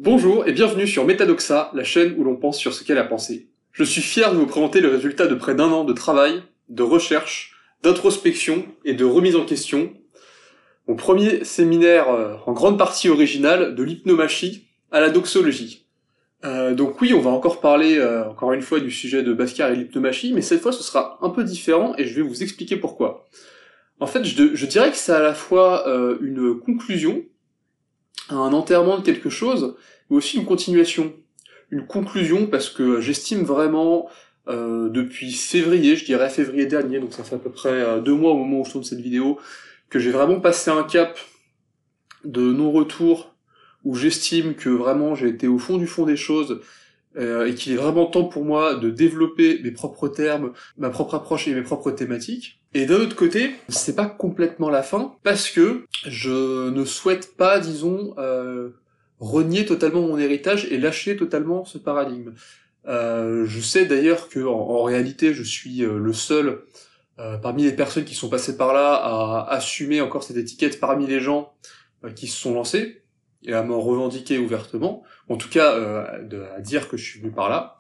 Bonjour et bienvenue sur Metadoxa, la chaîne où l'on pense sur ce qu'est la pensée. Je suis fier de vous présenter le résultat de près d'un an de travail, de recherche, d'introspection et de remise en question. Mon premier séminaire en grande partie original de l'hypnomachie à la doxologie. Donc oui, on va encore parler encore une fois du sujet de Bhaskar et l'hypnomachie, mais cette fois ce sera un peu différent et je vais vous expliquer pourquoi. En fait, je dirais que c'est à la fois une conclusion, un enterrement de quelque chose, mais aussi une continuation. Une conclusion parce que j'estime vraiment, depuis février, je dirais février dernier, donc ça fait à peu près 2 mois au moment où je tourne cette vidéo, que j'ai vraiment passé un cap de non-retour, où j'estime que vraiment j'ai été au fond du fond des choses, et qu'il est vraiment temps pour moi de développer mes propres termes, ma propre approche et mes propres thématiques. Et d'un autre côté, c'est pas complètement la fin, parce que je ne souhaite pas, disons, renier totalement mon héritage et lâcher totalement ce paradigme. Je sais d'ailleurs que en réalité, je suis le seul parmi les personnes qui sont passées par là à assumer encore cette étiquette parmi les gens qui se sont lancés et à m'en revendiquer ouvertement, en tout cas à dire que je suis venu par là.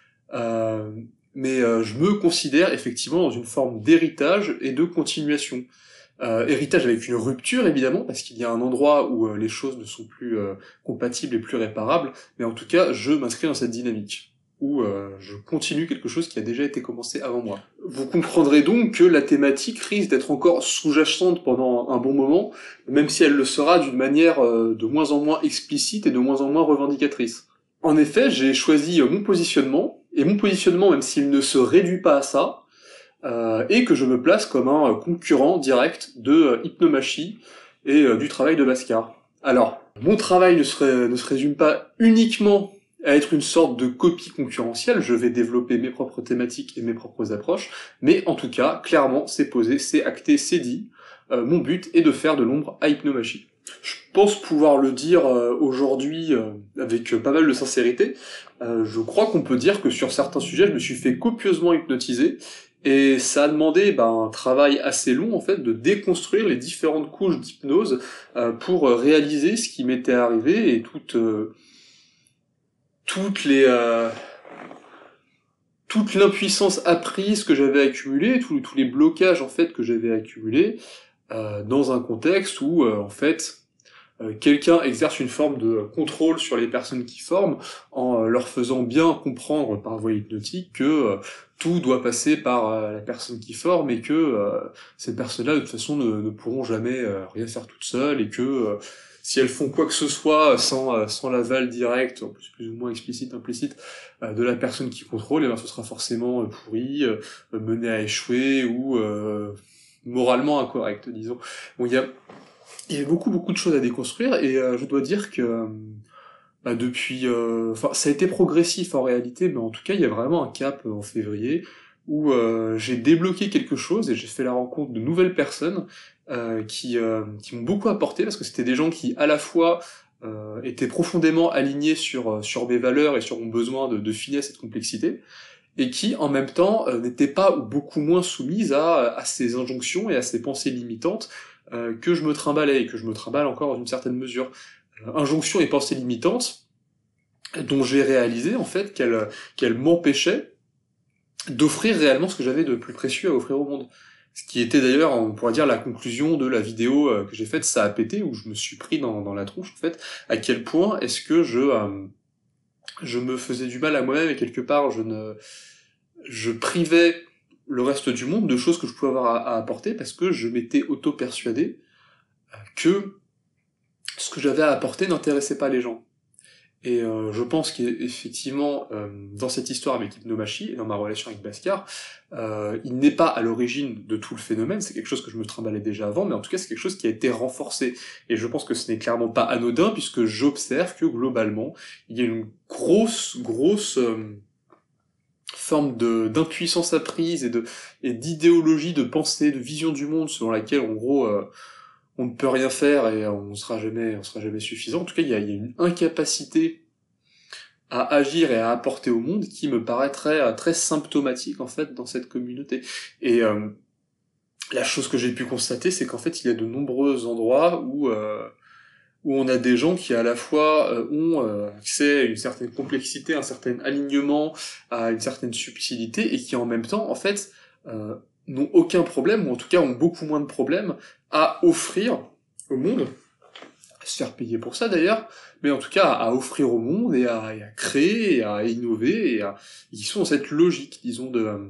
Mais je me considère effectivement dans une forme d'héritage et de continuation. Héritage avec une rupture évidemment, parce qu'il y a un endroit où les choses ne sont plus compatibles et plus réparables, mais en tout cas je m'inscris dans cette dynamique, où je continue quelque chose qui a déjà été commencé avant moi. Vous comprendrez donc que la thématique risque d'être encore sous-jacente pendant un bon moment, même si elle le sera d'une manière de moins en moins explicite et de moins en moins revendicatrice. En effet, j'ai choisi mon positionnement, et mon positionnement, même s'il ne se réduit pas à ça, et que je me place comme un concurrent direct de hypnomachie et du travail de Bhaskar. Alors, mon travail ne se résume pas uniquement à être une sorte de copie concurrentielle, je vais développer mes propres thématiques et mes propres approches, mais en tout cas, clairement, c'est posé, c'est acté, c'est dit. Mon but est de faire de l'ombre à hypnomachie. Je pense pouvoir le dire aujourd'hui avec pas mal de sincérité. Je crois qu'on peut dire que sur certains sujets, je me suis fait copieusement hypnotiser, et ça a demandé un travail assez long en fait de déconstruire les différentes couches d'hypnose pour réaliser ce qui m'était arrivé et toute l'impuissance apprise que j'avais accumulée, tous les blocages en fait que j'avais accumulés dans un contexte où en fait quelqu'un exerce une forme de contrôle sur les personnes qui forment en leur faisant bien comprendre par voie hypnotique que tout doit passer par la personne qui forme et que ces personnes-là de toute façon ne pourront jamais rien faire toutes seules et que si elles font quoi que ce soit sans l'aval direct, en plus ou moins explicite, implicite, de la personne qui contrôle, et ben ce sera forcément pourri, mené à échouer ou moralement incorrect, disons. Bon, il y avait beaucoup de choses à déconstruire et je dois dire que depuis, enfin ça a été progressif en réalité, mais en tout cas il y a vraiment un cap en février où j'ai débloqué quelque chose et j'ai fait la rencontre de nouvelles personnes qui m'ont beaucoup apporté parce que c'était des gens qui à la fois étaient profondément alignés sur mes valeurs et sur mon besoin de finesse et de complexité, et qui, en même temps, n'étaient pas ou beaucoup moins soumises à ces injonctions et à ces pensées limitantes que je me trimballais, et que je me trimballe encore dans une certaine mesure. Injonctions et pensées limitantes, dont j'ai réalisé, en fait, qu'elles m'empêchaient d'offrir réellement ce que j'avais de plus précieux à offrir au monde. Ce qui était d'ailleurs, on pourrait dire, la conclusion de la vidéo que j'ai faite, ça a pété, où je me suis pris dans la tronche, en fait, à quel point est-ce que je me faisais du mal à moi-même, et quelque part, je privais le reste du monde de choses que je pouvais avoir à apporter parce que je m'étais auto-persuadé que ce que j'avais à apporter n'intéressait pas les gens. Et je pense qu'effectivement, dans cette histoire avec Hypnomachie et dans ma relation avec Bhaskar, il n'est pas à l'origine de tout le phénomène, c'est quelque chose que je me trimballais déjà avant, mais en tout cas c'est quelque chose qui a été renforcé. Et je pense que ce n'est clairement pas anodin, puisque j'observe que globalement, il y a une grosse forme d'impuissance apprise et d'idéologie de pensée, de vision du monde selon laquelle en gros on ne peut rien faire et on sera jamais suffisant. En tout cas, il y a une incapacité à agir et à apporter au monde qui me paraît très symptomatique en fait dans cette communauté. Et la chose que j'ai pu constater, c'est qu'en fait il y a de nombreux endroits où où on a des gens qui à la fois ont accès à une certaine complexité, un certain alignement, à une certaine subtilité, et qui en même temps, en fait, n'ont aucun problème, ou en tout cas ont beaucoup moins de problèmes, à offrir au monde, à se faire payer pour ça d'ailleurs, mais en tout cas à offrir au monde, et à créer, et à innover, ils sont dans cette logique, disons,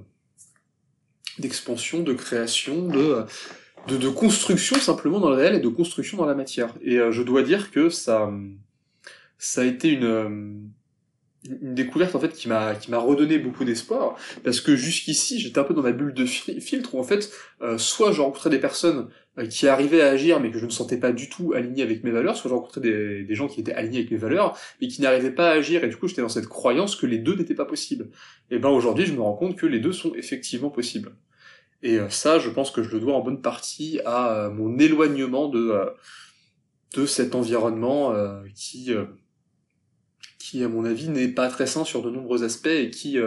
d'expansion, de création, de construction simplement dans le réel et de construction dans la matière. Et je dois dire que ça a été une découverte en fait qui m'a redonné beaucoup d'espoir, parce que jusqu'ici j'étais un peu dans ma bulle de filtre où en fait soit je rencontrais des personnes qui arrivaient à agir mais que je ne sentais pas du tout alignées avec mes valeurs, soit je rencontrais des gens qui étaient alignés avec mes valeurs mais qui n'arrivaient pas à agir, et du coup j'étais dans cette croyance que les deux n'étaient pas possibles. Et ben aujourd'hui je me rends compte que les deux sont effectivement possibles. Et ça, je pense que je le dois en bonne partie à mon éloignement de cet environnement qui, à mon avis, n'est pas très sain sur de nombreux aspects, et qui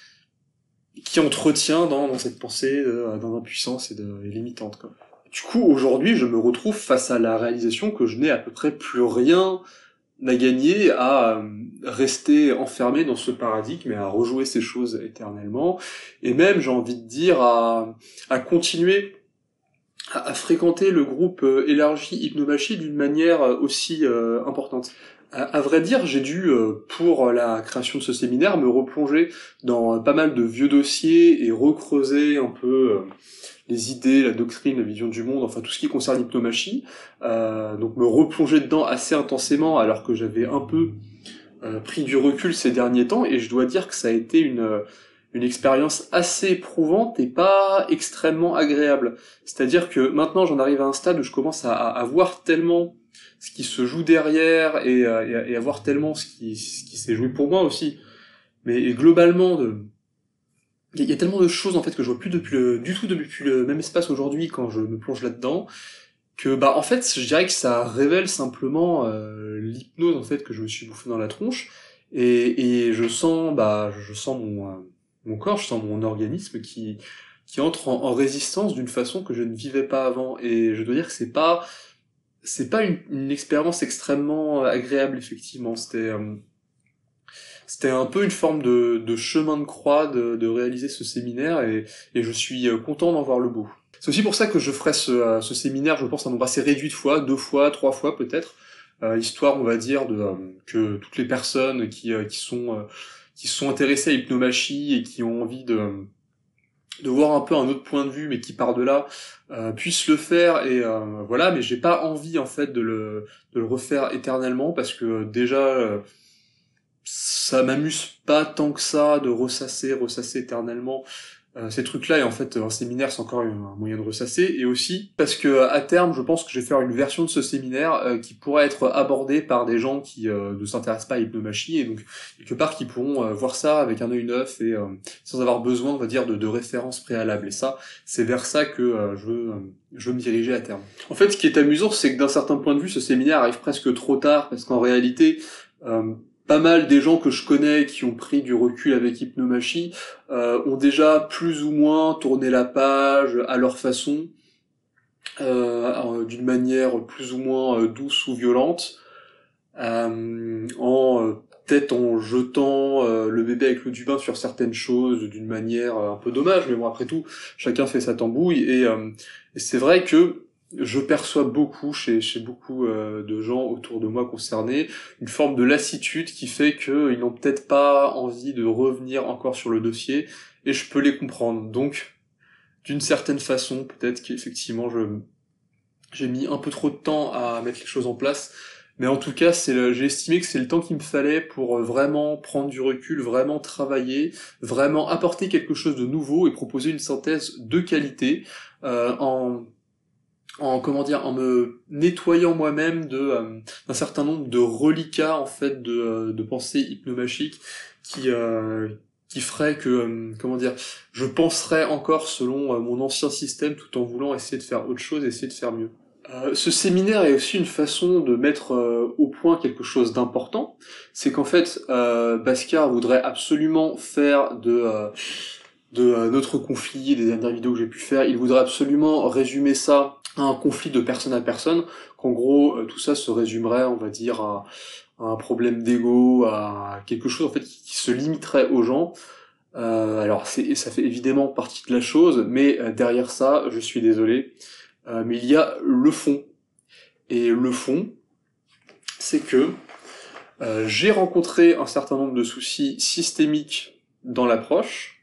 entretient dans cette pensée d'impuissance et limitante, quoi. Du coup, aujourd'hui, je me retrouve face à la réalisation que je n'ai à peu près plus rien à gagner à rester enfermé dans ce paradigme et à rejouer ces choses éternellement, et même, j'ai envie de dire, à continuer à fréquenter le groupe élargi Hypnomachie d'une manière aussi importante. À vrai dire, j'ai dû, pour la création de ce séminaire, me replonger dans pas mal de vieux dossiers et recreuser un peu les idées, la doctrine, la vision du monde, enfin tout ce qui concerne l'hypnomachie. Donc me replonger dedans assez intensément, alors que j'avais un peu pris du recul ces derniers temps, et je dois dire que ça a été une expérience assez éprouvante et pas extrêmement agréable. C'est-à-dire que maintenant j'en arrive à un stade où je commence à voir tellement ce qui se joue derrière, et à voir tellement ce qui s'est joué pour moi aussi. Mais globalement, il y a tellement de choses en fait que je vois plus depuis le même espace aujourd'hui quand je me plonge là-dedans, que bah en fait je dirais que ça révèle simplement l'hypnose en fait que je me suis bouffé dans la tronche, et je sens mon corps, je sens mon organisme qui entre en résistance d'une façon que je ne vivais pas avant, et je dois dire que c'est pas une expérience extrêmement agréable, effectivement. C'était un peu une forme de chemin de croix de réaliser ce séminaire, et je suis content d'en voir le bout. C'est aussi pour ça que je ferai ce séminaire, je pense, un nombre assez réduit de fois, 2 fois, 3 fois peut-être, histoire, on va dire, que toutes les personnes qui se sont intéressées à hypnomachie et qui ont envie de voir un peu un autre point de vue, mais qui part de là, puissent le faire, et voilà. Mais j'ai pas envie en fait de le refaire éternellement, parce que déjà ça m'amuse pas tant que ça de ressasser éternellement ces trucs-là, et en fait un séminaire c'est encore un moyen de ressasser, et aussi parce que à terme je pense que je vais faire une version de ce séminaire qui pourra être abordée par des gens qui ne s'intéressent pas à l'hypnomachie, et donc quelque part qui pourront voir ça avec un œil neuf, et sans avoir besoin, on va dire, de références préalables. Et ça, c'est vers ça que je veux me diriger à terme. En fait, ce qui est amusant, c'est que d'un certain point de vue, ce séminaire arrive presque trop tard, parce qu'en réalité pas mal des gens que je connais qui ont pris du recul avec Hypnomachie ont déjà plus ou moins tourné la page à leur façon, d'une manière plus ou moins douce ou violente, peut-être en jetant le bébé avec l'eau du bain sur certaines choses d'une manière un peu dommage, mais bon, après tout, chacun fait sa tambouille, et c'est vrai que je perçois beaucoup chez beaucoup de gens autour de moi concernés une forme de lassitude qui fait qu'ils n'ont peut-être pas envie de revenir encore sur le dossier, et je peux les comprendre. Donc, d'une certaine façon, peut-être qu'effectivement j'ai mis un peu trop de temps à mettre les choses en place, mais en tout cas, j'ai estimé que c'est le temps qu'il me fallait pour vraiment prendre du recul, vraiment travailler, vraiment apporter quelque chose de nouveau et proposer une synthèse de qualité, en me nettoyant moi-même d'un certain nombre de reliquats en fait de pensées hypnomachiques qui ferait que je penserais encore selon mon ancien système, tout en voulant essayer de faire autre chose, essayer de faire mieux. Ce séminaire est aussi une façon de mettre au point quelque chose d'important. C'est qu'en fait, Bhaskar voudrait absolument faire de notre conflit, des dernières vidéos que j'ai pu faire, il voudrait absolument résumer ça un conflit de personne à personne, qu'en gros tout ça se résumerait, on va dire, à un problème d'ego, à quelque chose en fait qui se limiterait aux gens. Alors ça fait évidemment partie de la chose, mais derrière ça, je suis désolé, mais il y a le fond. Et le fond, c'est que j'ai rencontré un certain nombre de soucis systémiques dans l'approche,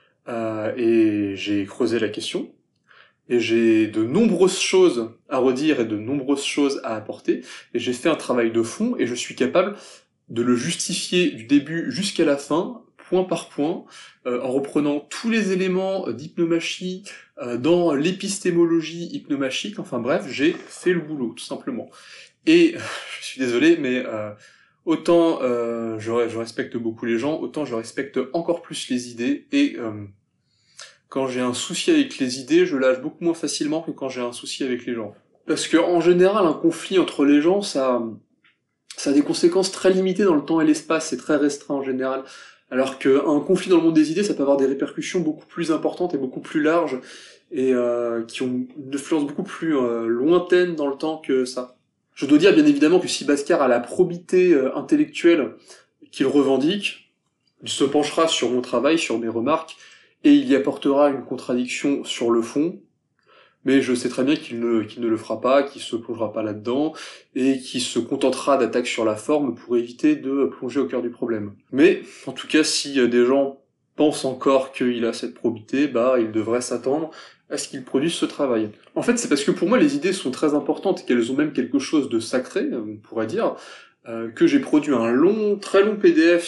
et j'ai creusé la question, et j'ai de nombreuses choses à redire et de nombreuses choses à apporter, et j'ai fait un travail de fond, et je suis capable de le justifier du début jusqu'à la fin, point par point, en reprenant tous les éléments d'hypnomachie, dans l'épistémologie hypnomachique, enfin bref, j'ai fait le boulot, tout simplement. Et je suis désolé, mais autant je respecte beaucoup les gens, autant je respecte encore plus les idées, et quand j'ai un souci avec les idées, je lâche beaucoup moins facilement que quand j'ai un souci avec les gens. Parce que en général, un conflit entre les gens, ça a des conséquences très limitées dans le temps et l'espace, c'est très restreint en général. Alors qu'un conflit dans le monde des idées, ça peut avoir des répercussions beaucoup plus importantes et beaucoup plus larges, et qui ont une influence beaucoup plus lointaine dans le temps que ça. Je dois dire bien évidemment que si Bhaskar a la probité intellectuelle qu'il revendique, il se penchera sur mon travail, sur mes remarques, et il y apportera une contradiction sur le fond, mais je sais très bien qu'il ne le fera pas, qu'il se plongera pas là-dedans, et qu'il se contentera d'attaques sur la forme pour éviter de plonger au cœur du problème. Mais, en tout cas, si des gens pensent encore qu'il a cette probité, bah, ils devraient s'attendre à ce qu'il produise ce travail. En fait, c'est parce que pour moi, les idées sont très importantes, et qu'elles ont même quelque chose de sacré, on pourrait dire, que j'ai produit un très long PDF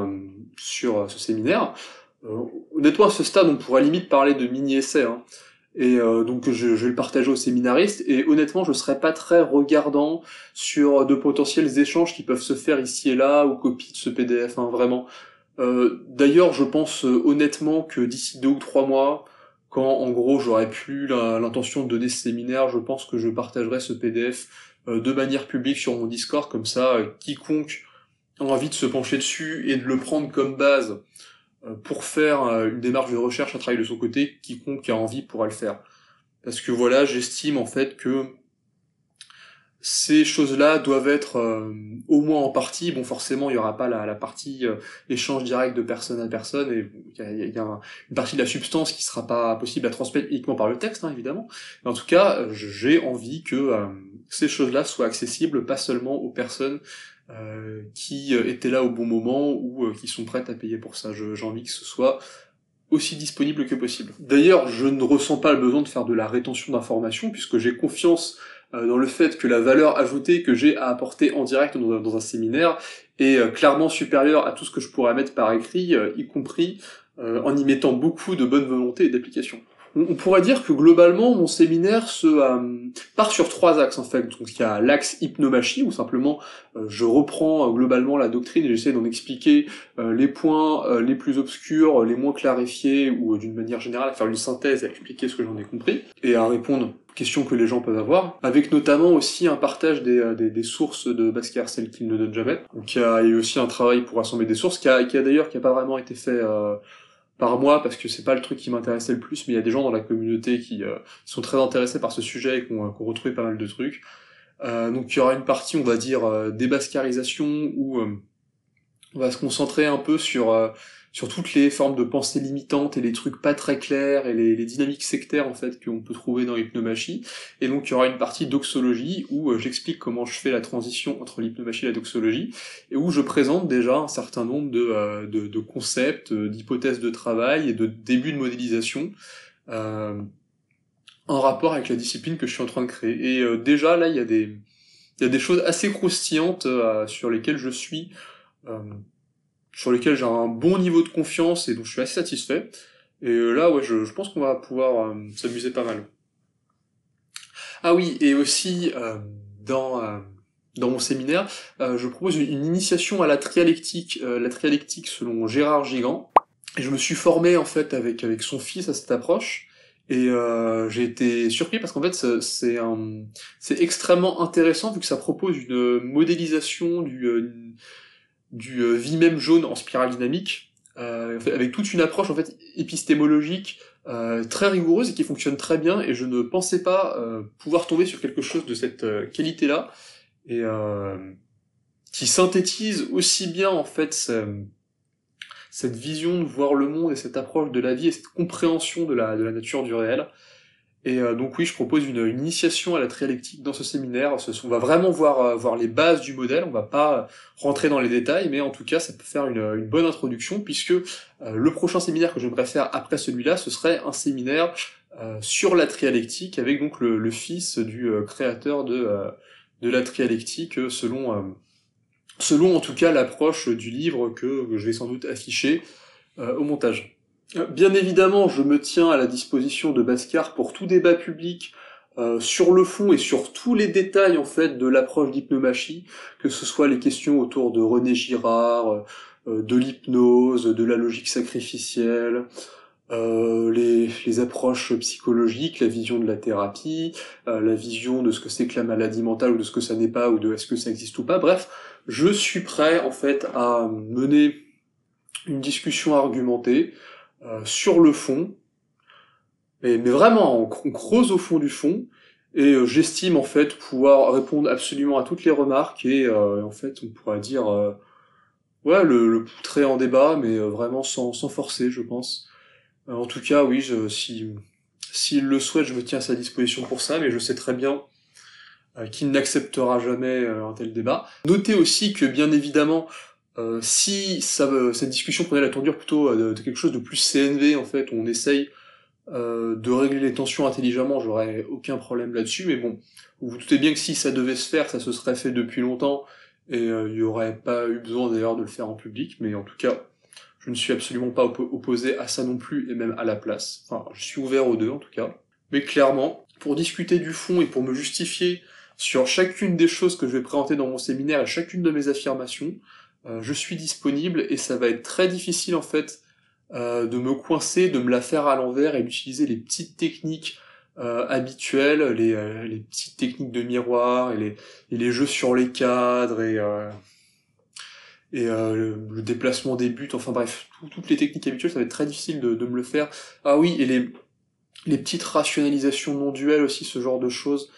sur ce séminaire. Honnêtement, à ce stade, on pourrait limite parler de mini-essai, hein. Et donc je vais le partager aux séminaristes, et honnêtement je serais pas très regardant sur de potentiels échanges qui peuvent se faire ici et là, ou copie de ce PDF, hein, vraiment. D'ailleurs je pense honnêtement que d'ici 2 ou 3 mois, quand en gros j'aurai plus l'intention de donner ce séminaire, je pense que je partagerai ce PDF de manière publique sur mon Discord, comme ça quiconque a envie de se pencher dessus et de le prendre comme base pour faire une démarche de recherche, un travail de son côté, quiconque a envie pourra le faire. Parce que voilà, j'estime en fait que ces choses-là doivent être au moins en partie, bon forcément il y aura pas la partie échange direct de personne à personne, et il y a une partie de la substance qui sera pas possible à transmettre uniquement par le texte, hein, évidemment, mais en tout cas j'ai envie que ces choses-là soient accessibles pas seulement aux personnes qui étaient là au bon moment, ou qui sont prêtes à payer pour ça. J'ai envie que ce soit aussi disponible que possible. D'ailleurs, je ne ressens pas le besoin de faire de la rétention d'informations, puisque j'ai confiance dans le fait que la valeur ajoutée que j'ai à apporter en direct dans un séminaire est clairement supérieure à tout ce que je pourrais mettre par écrit, y compris en y mettant beaucoup de bonne volonté et d'application. On pourrait dire que globalement, mon séminaire part sur 3 axes en fait. Donc il y a l'axe hypnomachie, où simplement je reprends globalement la doctrine et j'essaie d'en expliquer les points les plus obscurs, les moins clarifiés, ou d'une manière générale à faire une synthèse et à expliquer ce que j'en ai compris, et à répondre aux questions que les gens peuvent avoir, avec notamment aussi un partage des sources de Bhaskar, celles qu'il ne donne jamais. Donc il y a eu aussi un travail pour rassembler des sources, qui a pas vraiment été fait par moi, parce que c'est pas le truc qui m'intéressait le plus, mais il y a des gens dans la communauté qui sont très intéressés par ce sujet et qui ont retrouvé pas mal de trucs. Donc il y aura une partie, on va dire, débascarisation, où on va se concentrer un peu sur toutes les formes de pensée limitantes et les trucs pas très clairs et les dynamiques sectaires en fait qu'on peut trouver dans l'hypnomachie. Et donc il y aura une partie doxologie où j'explique comment je fais la transition entre l'hypnomachie et la doxologie, et où je présente déjà un certain nombre de concepts, d'hypothèses de travail et de débuts de modélisation en rapport avec la discipline que je suis en train de créer. Et déjà là il y a des choses assez croustillantes sur lesquelles je suis sur lesquels j'ai un bon niveau de confiance et dont je suis assez satisfait. Et là, ouais, je pense qu'on va pouvoir s'amuser pas mal. Ah oui, et aussi, dans mon séminaire, je propose une initiation à la trialectique selon Gérard Gigant. Et je me suis formé, en fait, avec son fils à cette approche. Et j'ai été surpris parce qu'en fait, c'est extrêmement intéressant, vu que ça propose une modélisation du vie même jaune en spirale dynamique, avec toute une approche en fait épistémologique très rigoureuse et qui fonctionne très bien, et je ne pensais pas pouvoir tomber sur quelque chose de cette qualité-là, et qui synthétise aussi bien en fait cette vision de voir le monde et cette approche de la vie et cette compréhension de la nature du réel. Et donc oui, je propose une initiation à la trialectique dans ce séminaire. On va vraiment voir les bases du modèle, on va pas rentrer dans les détails, mais en tout cas ça peut faire une bonne introduction, puisque le prochain séminaire que j'aimerais faire après celui-là, ce serait un séminaire sur la trialectique, avec donc le fils du créateur de la trialectique, selon en tout cas l'approche du livre que je vais sans doute afficher au montage. Bien évidemment, je me tiens à la disposition de Bhaskar pour tout débat public sur le fond et sur tous les détails en fait de l'approche d'hypnomachie, que ce soit les questions autour de René Girard, de l'hypnose, de la logique sacrificielle, les approches psychologiques, la vision de la thérapie, la vision de ce que c'est que la maladie mentale ou de ce que ça n'est pas, ou de est-ce que ça existe ou pas. Bref, je suis prêt en fait à mener une discussion argumentée sur le fond, mais vraiment, on creuse au fond du fond, et j'estime en fait pouvoir répondre absolument à toutes les remarques, et en fait on pourrait dire ouais, le poutrer en débat, mais vraiment sans forcer, je pense. En tout cas, oui, s'il le souhaite, je me tiens à sa disposition pour ça, mais je sais très bien qu'il n'acceptera jamais un tel débat. Notez aussi que, bien évidemment, si cette discussion prenait la tournure plutôt de quelque chose de plus CNV, en fait, où on essaye de régler les tensions intelligemment, j'aurais aucun problème là-dessus, mais bon, vous vous doutez bien que si ça devait se faire, ça se serait fait depuis longtemps, et il n'y aurait pas eu besoin d'ailleurs de le faire en public, mais en tout cas, je ne suis absolument pas opposé à ça non plus, et même à la place. Enfin, je suis ouvert aux deux, en tout cas. Mais clairement, pour discuter du fond et pour me justifier sur chacune des choses que je vais présenter dans mon séminaire et chacune de mes affirmations, je suis disponible, et ça va être très difficile, en fait, de me coincer, de me la faire à l'envers et d'utiliser les petites techniques habituelles, les petites techniques de miroir, et les jeux sur les cadres, et le déplacement des buts, enfin bref, toutes les techniques habituelles, ça va être très difficile de me le faire. Ah oui, et les petites rationalisations non duelles aussi, ce genre de choses,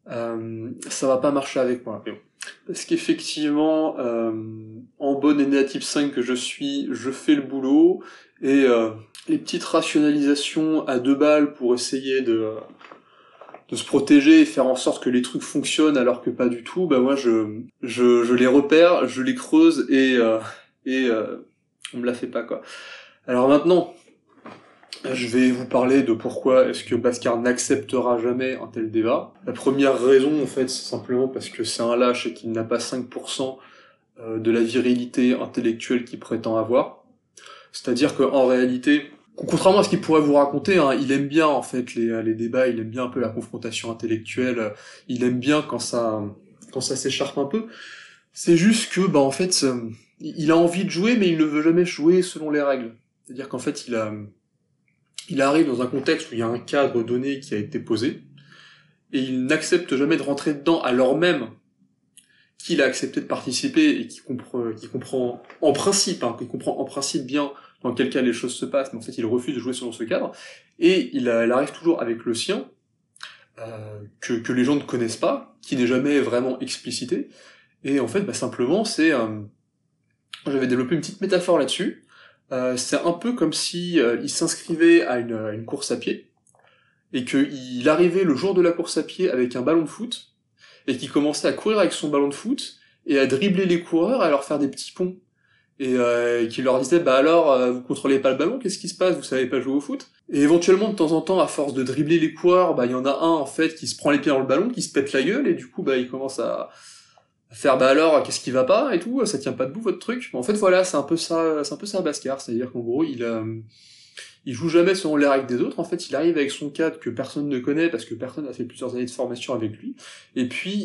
ça va pas marcher avec moi. Mais bon. Parce qu'effectivement, en bonne et type 5 que je suis, je fais le boulot, et les petites rationalisations à 2 balles pour essayer de se protéger et faire en sorte que les trucs fonctionnent alors que pas du tout, bah moi je les repère, je les creuse, et on me la fait pas, quoi. Alors maintenant, je vais vous parler de pourquoi est-ce que Bhaskar n'acceptera jamais un tel débat. La première raison, en fait, c'est simplement parce que c'est un lâche et qu'il n'a pas 5% de la virilité intellectuelle qu'il prétend avoir. C'est-à-dire qu'en réalité, contrairement à ce qu'il pourrait vous raconter, hein, il aime bien en fait les débats, il aime bien un peu la confrontation intellectuelle, il aime bien quand ça s'écharpe un peu. C'est juste que bah en fait il a envie de jouer, mais il ne veut jamais jouer selon les règles. C'est-à-dire qu'en fait il arrive dans un contexte où il y a un cadre donné qui a été posé, et il n'accepte jamais de rentrer dedans, alors même qu'il a accepté de participer et qui comprend en principe, hein, qu'il comprend en principe bien dans quel cas les choses se passent, mais en fait il refuse de jouer selon ce cadre, et il arrive toujours avec le sien, que les gens ne connaissent pas, qui n'est jamais vraiment explicité, et en fait bah, simplement c'est... j'avais développé une petite métaphore là-dessus, c'est un peu comme si il s'inscrivait à une course à pied, et qu'il arrivait le jour de la course à pied avec un ballon de foot, et qu'il commençait à courir avec son ballon de foot, et à dribbler les coureurs, et à leur faire des petits ponts. Et qu'il leur disait, bah alors, vous contrôlez pas le ballon, qu'est-ce qui se passe, vous savez pas jouer au foot? Et éventuellement, de temps en temps, à force de dribbler les coureurs, bah il y en a un, en fait, qui se prend les pieds dans le ballon, qui se pète la gueule, et du coup, bah il commence à faire, bah alors, qu'est-ce qui va pas, et tout, ça tient pas debout, votre truc. En fait, voilà, c'est un peu ça Bhaskar, c'est-à-dire qu'en gros, il joue jamais selon les règles des autres, en fait, il arrive avec son cadre que personne ne connaît, parce que personne n'a fait plusieurs années de formation avec lui, et puis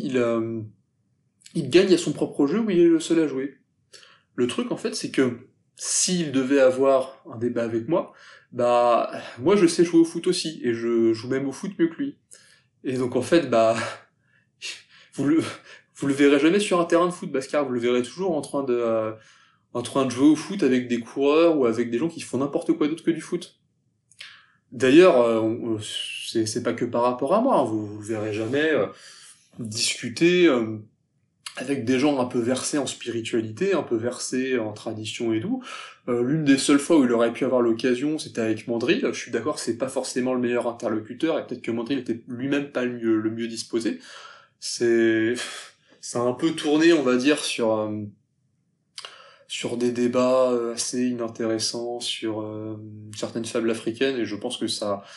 il gagne à son propre jeu où il est le seul à jouer. Le truc, en fait, c'est que s'il devait avoir un débat avec moi, bah, moi je sais jouer au foot aussi, et je joue même au foot mieux que lui. Et donc, en fait, bah, vous le verrez jamais sur un terrain de foot, Bhaskar, vous le verrez toujours en train de jouer au foot avec des coureurs ou avec des gens qui font n'importe quoi d'autre que du foot. D'ailleurs, c'est pas que par rapport à moi, hein, vous le verrez jamais discuter avec des gens un peu versés en spiritualité, un peu versés en tradition et tout. L'une des seules fois où il aurait pu avoir l'occasion, c'était avec Mandrill. Je suis d'accord, c'est pas forcément le meilleur interlocuteur, et peut-être que Mandrill était lui-même pas le mieux disposé. C'est, ça a un peu tourné, on va dire, sur des débats assez inintéressants, sur certaines fables africaines, et je pense que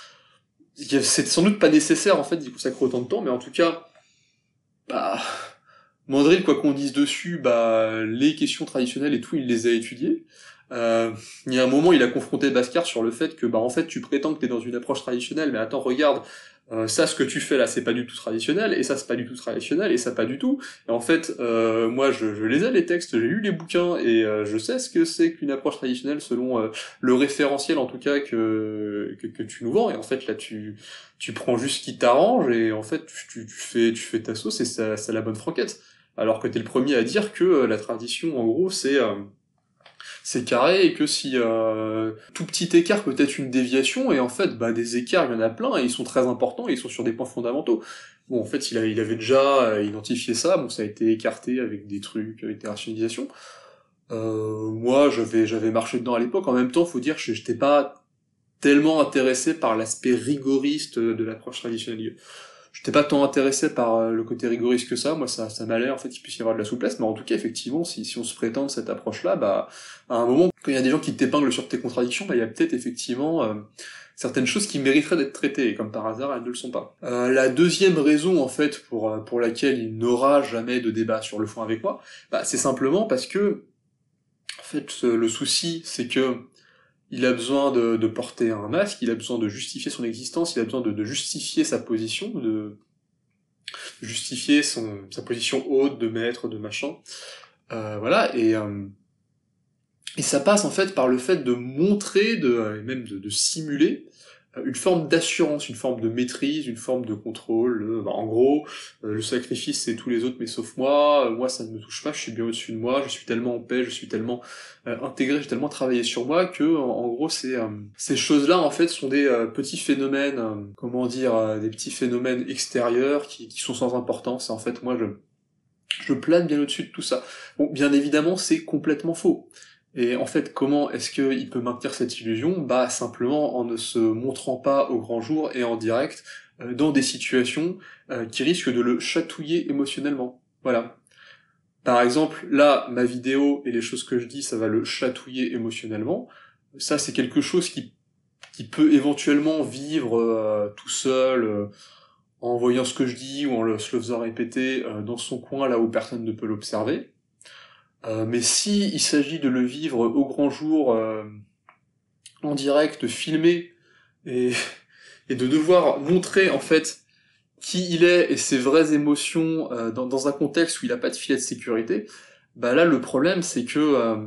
c'est sans doute pas nécessaire, en fait, d'y consacrer autant de temps, mais en tout cas, bah, Mandrill, quoi qu'on dise dessus, bah, les questions traditionnelles et tout, il les a étudiées. Il y a un moment, il a confronté Bhaskar sur le fait que, bah, en fait, tu prétends que t'es dans une approche traditionnelle, mais attends, regarde, ça, ce que tu fais là, c'est pas du tout traditionnel, et ça, c'est pas du tout traditionnel, et ça, pas du tout. Et en fait, moi, je les ai, les textes, j'ai lu les bouquins, et je sais ce que c'est qu'une approche traditionnelle selon le référentiel, en tout cas, que tu nous vends. Et en fait, là, tu prends juste ce qui t'arrange, et en fait, tu fais ta sauce, et ça la bonne franquette. Alors que t'es le premier à dire que la tradition, en gros, c'est carré, et que si tout petit écart peut être une déviation, et en fait, bah, des écarts, il y en a plein, et ils sont très importants, et ils sont sur des points fondamentaux. Bon, en fait, il avait déjà identifié ça, bon, ça a été écarté avec des trucs, avec des rationalisations. Moi, j'avais marché dedans à l'époque. En même temps, faut dire que j'étais pas tellement intéressé par l'aspect rigoriste de l'approche traditionnelle. J'étais pas tant intéressé par le côté rigoriste que ça. Moi, ça m'allait, en fait, qu'il puisse y avoir de la souplesse. Mais en tout cas, effectivement, si on se prétend de cette approche-là, bah, à un moment, quand il y a des gens qui t'épinglent sur tes contradictions, bah, il y a peut-être effectivement certaines choses qui mériteraient d'être traitées. Et comme par hasard, elles ne le sont pas. La deuxième raison, en fait, pour laquelle il n'aura jamais de débat sur le fond avec moi, bah, c'est simplement parce que, en fait, le souci, c'est que il a besoin de porter un masque, il a besoin de justifier son existence, il a besoin de justifier sa position, de justifier sa position haute, de maître, de machin. Voilà, et ça passe en fait par le fait de montrer, et même de simuler une forme d'assurance, une forme de maîtrise, une forme de contrôle. Bah, en gros, le sacrifice c'est tous les autres mais sauf moi, moi ça ne me touche pas, je suis bien au-dessus de moi, je suis tellement en paix, je suis tellement intégré, j'ai tellement travaillé sur moi que en gros ces choses-là en fait sont des petits phénomènes, comment dire, des petits phénomènes extérieurs qui sont sans importance. Et en fait moi je plane bien au-dessus de tout ça. Bon, bien évidemment c'est complètement faux. Et en fait, comment est-ce qu'il peut maintenir cette illusion? Bah simplement en ne se montrant pas au grand jour et en direct dans des situations qui risquent de le chatouiller émotionnellement. Voilà. Par exemple, là, ma vidéo et les choses que je dis, ça va le chatouiller émotionnellement. Ça, c'est quelque chose qui peut éventuellement vivre tout seul, en voyant ce que je dis ou se le faisant répéter dans son coin là où personne ne peut l'observer. Mais si il s'agit de le vivre au grand jour, en direct, filmé, et, et de devoir montrer en fait qui il est et ses vraies émotions dans un contexte où il n'a pas de filet de sécurité, bah là le problème c'est que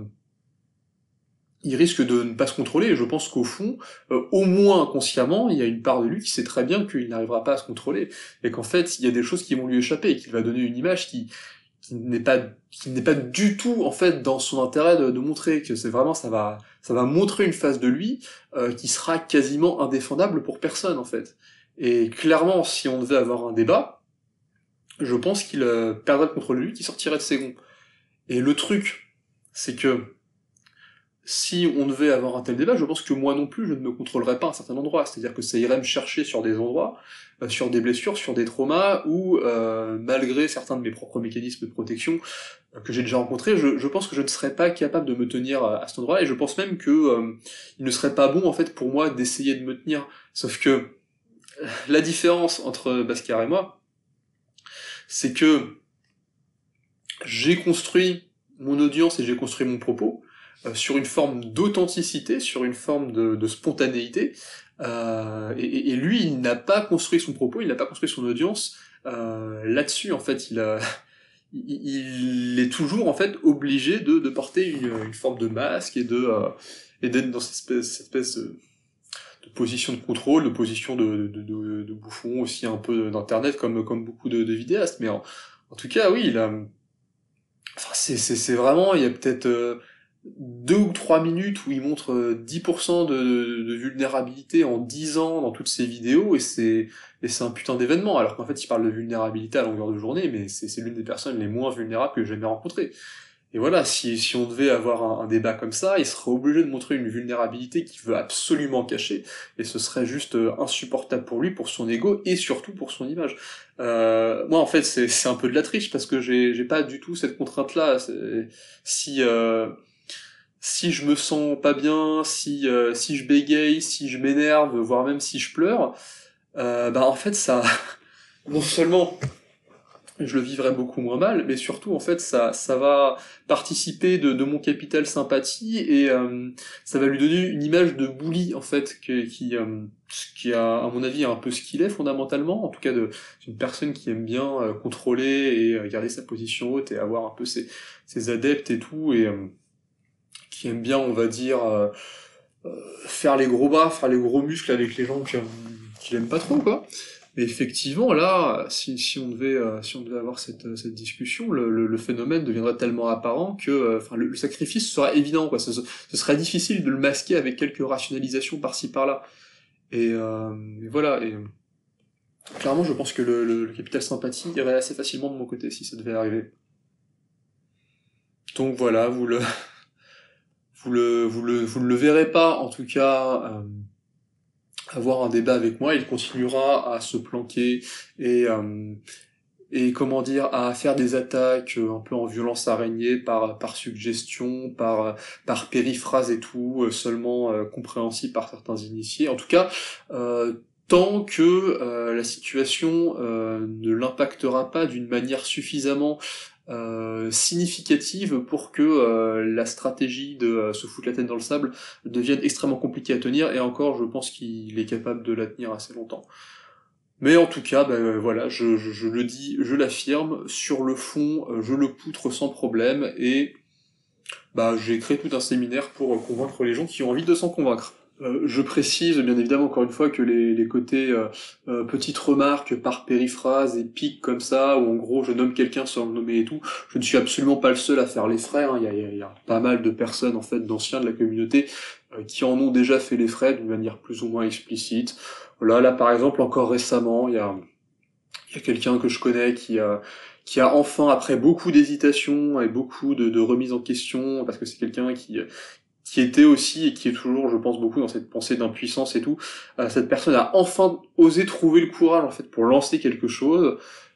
il risque de ne pas se contrôler, et je pense qu'au fond, au moins inconsciemment, il y a une part de lui qui sait très bien qu'il n'arrivera pas à se contrôler, et qu'en fait, il y a des choses qui vont lui échapper, et qu'il va donner une image qui n'est pas du tout en fait dans son intérêt de montrer, que c'est vraiment ça va montrer une face de lui qui sera quasiment indéfendable pour personne en fait. Et clairement, si on devait avoir un débat, je pense qu'il perdrait le contrôle de lui, qu'il sortirait de ses gonds. Et le truc, c'est que si on devait avoir un tel débat, je pense que moi non plus, je ne me contrôlerais pas à un certain endroit. C'est-à-dire que ça irait me chercher sur des endroits, sur des blessures, sur des traumas, où, malgré certains de mes propres mécanismes de protection que j'ai déjà rencontrés, je pense que je ne serais pas capable de me tenir à cet endroit-là, et je pense même que il ne serait pas bon, en fait, pour moi d'essayer de me tenir. Sauf que la différence entre Bhaskar et moi, c'est que j'ai construit mon audience et j'ai construit mon propos sur une forme d'authenticité, sur une forme de spontanéité, et lui, il n'a pas construit son propos, il n'a pas construit son audience là-dessus, en fait, il est toujours, en fait, obligé de porter une forme de masque et d'être dans cette espèce de position de contrôle, de position de bouffon aussi un peu d'internet, comme beaucoup de vidéastes, mais en tout cas, oui, il a... Enfin, c'est vraiment, il y a peut-être 2 ou 3 minutes où il montre 10% de vulnérabilité en 10 ans dans toutes ses vidéos, et c'est un putain d'événement, alors qu'en fait il parle de vulnérabilité à longueur de journée, mais c'est l'une des personnes les moins vulnérables que j'ai jamais rencontrées. Et voilà, si on devait avoir un débat comme ça, il serait obligé de montrer une vulnérabilité qu'il veut absolument cacher, et ce serait juste insupportable pour lui, pour son ego, et surtout pour son image. Moi, en fait, c'est un peu de la triche, parce que j'ai pas du tout cette contrainte-là. Si, si je me sens pas bien, si je bégaye, si je m'énerve, voire même si je pleure, bah en fait, ça... Non seulement je le vivrai beaucoup moins mal, mais surtout en fait ça va participer de mon capital sympathie, et ça va lui donner une image de bully en fait qui a à mon avis un peu ce qu'il est fondamentalement, en tout cas d'une personne qui aime bien contrôler et garder sa position haute et avoir un peu ses adeptes et tout, et qui aime bien, on va dire, faire les gros bras, faire les gros muscles avec les gens qui l'aiment pas trop, quoi. Mais effectivement, là, si on devait avoir cette discussion, le phénomène deviendrait tellement apparent que, enfin, le sacrifice sera évident, quoi. Ce serait difficile de le masquer avec quelques rationalisations par-ci par-là. Et voilà. Et clairement, je pense que le capital sympathie irait assez facilement de mon côté si ça devait arriver. Donc voilà, vous ne le verrez pas, en tout cas. Avoir un débat avec moi, il continuera à se planquer et et comment dire, à faire des attaques un peu en violence araignée par suggestion, par périphrase et tout, seulement compréhensible par certains initiés. En tout cas, tant que la situation ne l'impactera pas d'une manière suffisamment significative pour que la stratégie de se foutre la tête dans le sable devienne extrêmement compliquée à tenir, et encore je pense qu'il est capable de la tenir assez longtemps. Mais en tout cas, voilà, je le dis, je l'affirme, sur le fond, je le poutre sans problème, et j'ai créé tout un séminaire pour convaincre les gens qui ont envie de s'en convaincre. Je précise bien évidemment encore une fois que les côtés petites remarques par périphrase et pics comme ça, où en gros je nomme quelqu'un sans le nommer et tout, je ne suis absolument pas le seul à faire les frais, hein. Il y a pas mal de personnes en fait d'anciens de la communauté qui en ont déjà fait les frais d'une manière plus ou moins explicite. Voilà, là par exemple encore récemment, il y a quelqu'un que je connais qui a enfin, après beaucoup d'hésitation et beaucoup de remise en question, parce que c'est quelqu'un qui était aussi, et qui est toujours, je pense, beaucoup dans cette pensée d'impuissance et tout, cette personne a enfin osé trouver le courage, en fait, pour lancer quelque chose,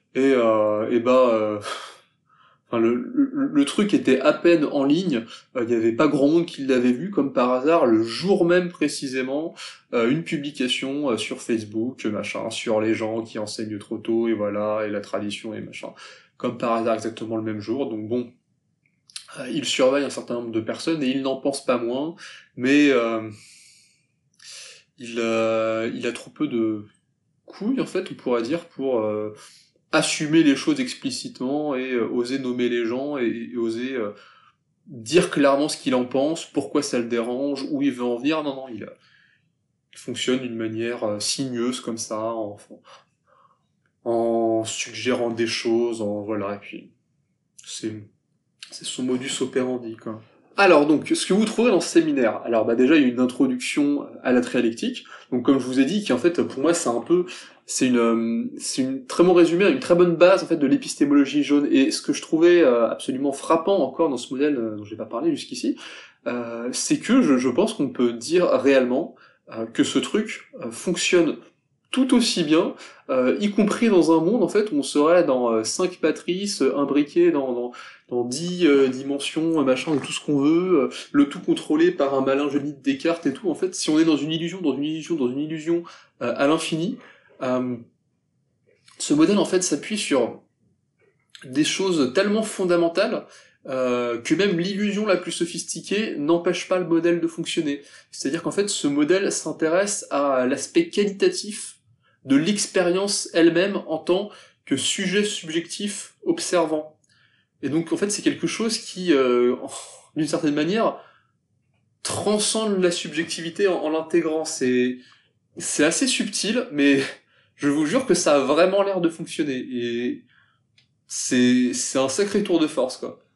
et enfin, le truc était à peine en ligne, il n'y avait pas grand monde qui l'avait vu, comme par hasard, le jour même précisément, une publication sur Facebook, machin, sur les gens qui enseignent trop tôt, et voilà, et la tradition, et machin, comme par hasard exactement le même jour, donc bon, il surveille un certain nombre de personnes et il n'en pense pas moins, mais il a trop peu de couilles, en fait, on pourrait dire, pour assumer les choses explicitement et oser nommer les gens et oser dire clairement ce qu'il en pense, pourquoi ça le dérange, où il veut en venir. Non, non, il fonctionne d'une manière signeuse comme ça, en suggérant des choses, voilà, et puis c'est c'est son modus operandi, quoi. Alors donc, ce que vous trouverez dans ce séminaire, alors déjà il y a une introduction à la trialectique, donc comme je vous ai dit, qui en fait pour moi c'est une très bon résumé, une très bonne base en fait de l'épistémologie jaune, et ce que je trouvais absolument frappant encore dans ce modèle dont j'ai pas parlé jusqu'ici, c'est que je pense qu'on peut dire réellement que ce truc fonctionne tout aussi bien, y compris dans un monde en fait où on serait dans 5 matrices imbriquées dans 10 dimensions, machin, de tout ce qu'on veut, le tout contrôlé par un malin génie de Descartes et tout. En fait, si on est dans une illusion, à l'infini, euh, ce modèle en fait s'appuie sur des choses tellement fondamentales que même l'illusion la plus sophistiquée n'empêche pas le modèle de fonctionner. C'est-à-dire qu'en fait, ce modèle s'intéresse à l'aspect qualitatif de l'expérience elle-même en tant que sujet subjectif observant. Et donc, en fait, c'est quelque chose qui, d'une certaine manière, transcende la subjectivité en l'intégrant. C'est assez subtil, mais je vous jure que ça a vraiment l'air de fonctionner. Et c'est un sacré tour de force, quoi.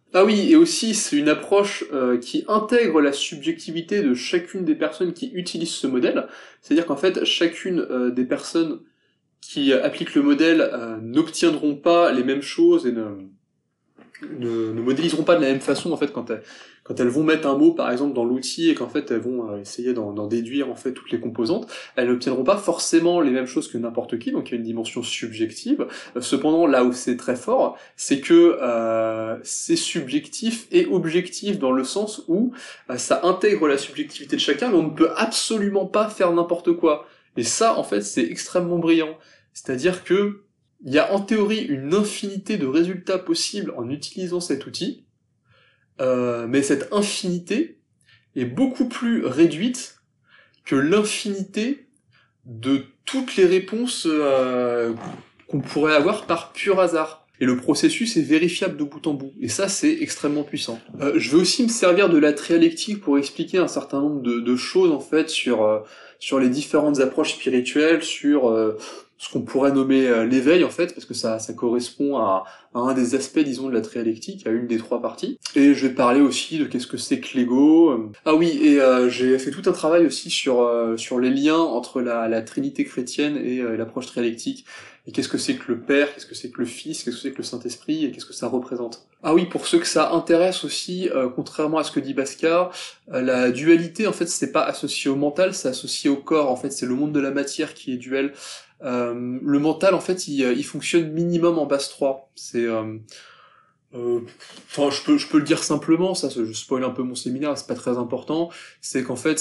Ah oui, et aussi c'est une approche qui intègre la subjectivité de chacune des personnes qui utilisent ce modèle, c'est-à-dire qu'en fait chacune des personnes qui appliquent le modèle n'obtiendront pas les mêmes choses et ne modéliseront pas de la même façon en fait quand elles vont mettre un mot par exemple dans l'outil et qu'en fait elles vont essayer d'en déduire en fait toutes les composantes, elles n'obtiendront pas forcément les mêmes choses que n'importe qui, donc il y a une dimension subjective. Cependant là où c'est très fort, c'est que c'est subjectif et objectif dans le sens où ça intègre la subjectivité de chacun, mais on ne peut absolument pas faire n'importe quoi. Et ça en fait c'est extrêmement brillant. C'est-à-dire que il y a en théorie une infinité de résultats possibles en utilisant cet outil, mais cette infinité est beaucoup plus réduite que l'infinité de toutes les réponses qu'on pourrait avoir par pur hasard. Et le processus est vérifiable de bout en bout. Et ça, c'est extrêmement puissant. Je vais aussi me servir de la trialectique pour expliquer un certain nombre de choses, en fait, sur les différentes approches spirituelles, sur ce qu'on pourrait nommer l'éveil, en fait, parce que ça correspond à un des aspects, disons, de la trialectique, à une des trois parties. Et je vais parler aussi de qu'est-ce que c'est que l'ego. Ah oui, et j'ai fait tout un travail aussi sur les liens entre la Trinité chrétienne et l'approche trialectique. Et qu'est-ce que c'est que le Père, qu'est-ce que c'est que le Fils, qu'est-ce que c'est que le Saint-Esprit, et qu'est-ce que ça représente. Ah oui, pour ceux que ça intéresse aussi, contrairement à ce que dit Bhaskar, la dualité, en fait, c'est pas associé au mental, c'est associé au corps. En fait, c'est le monde de la matière qui est duel. Le mental, en fait, il fonctionne minimum en base 3. C'est... Enfin, je peux le dire simplement, ça, je spoil un peu mon séminaire, c'est pas très important, c'est qu'en fait,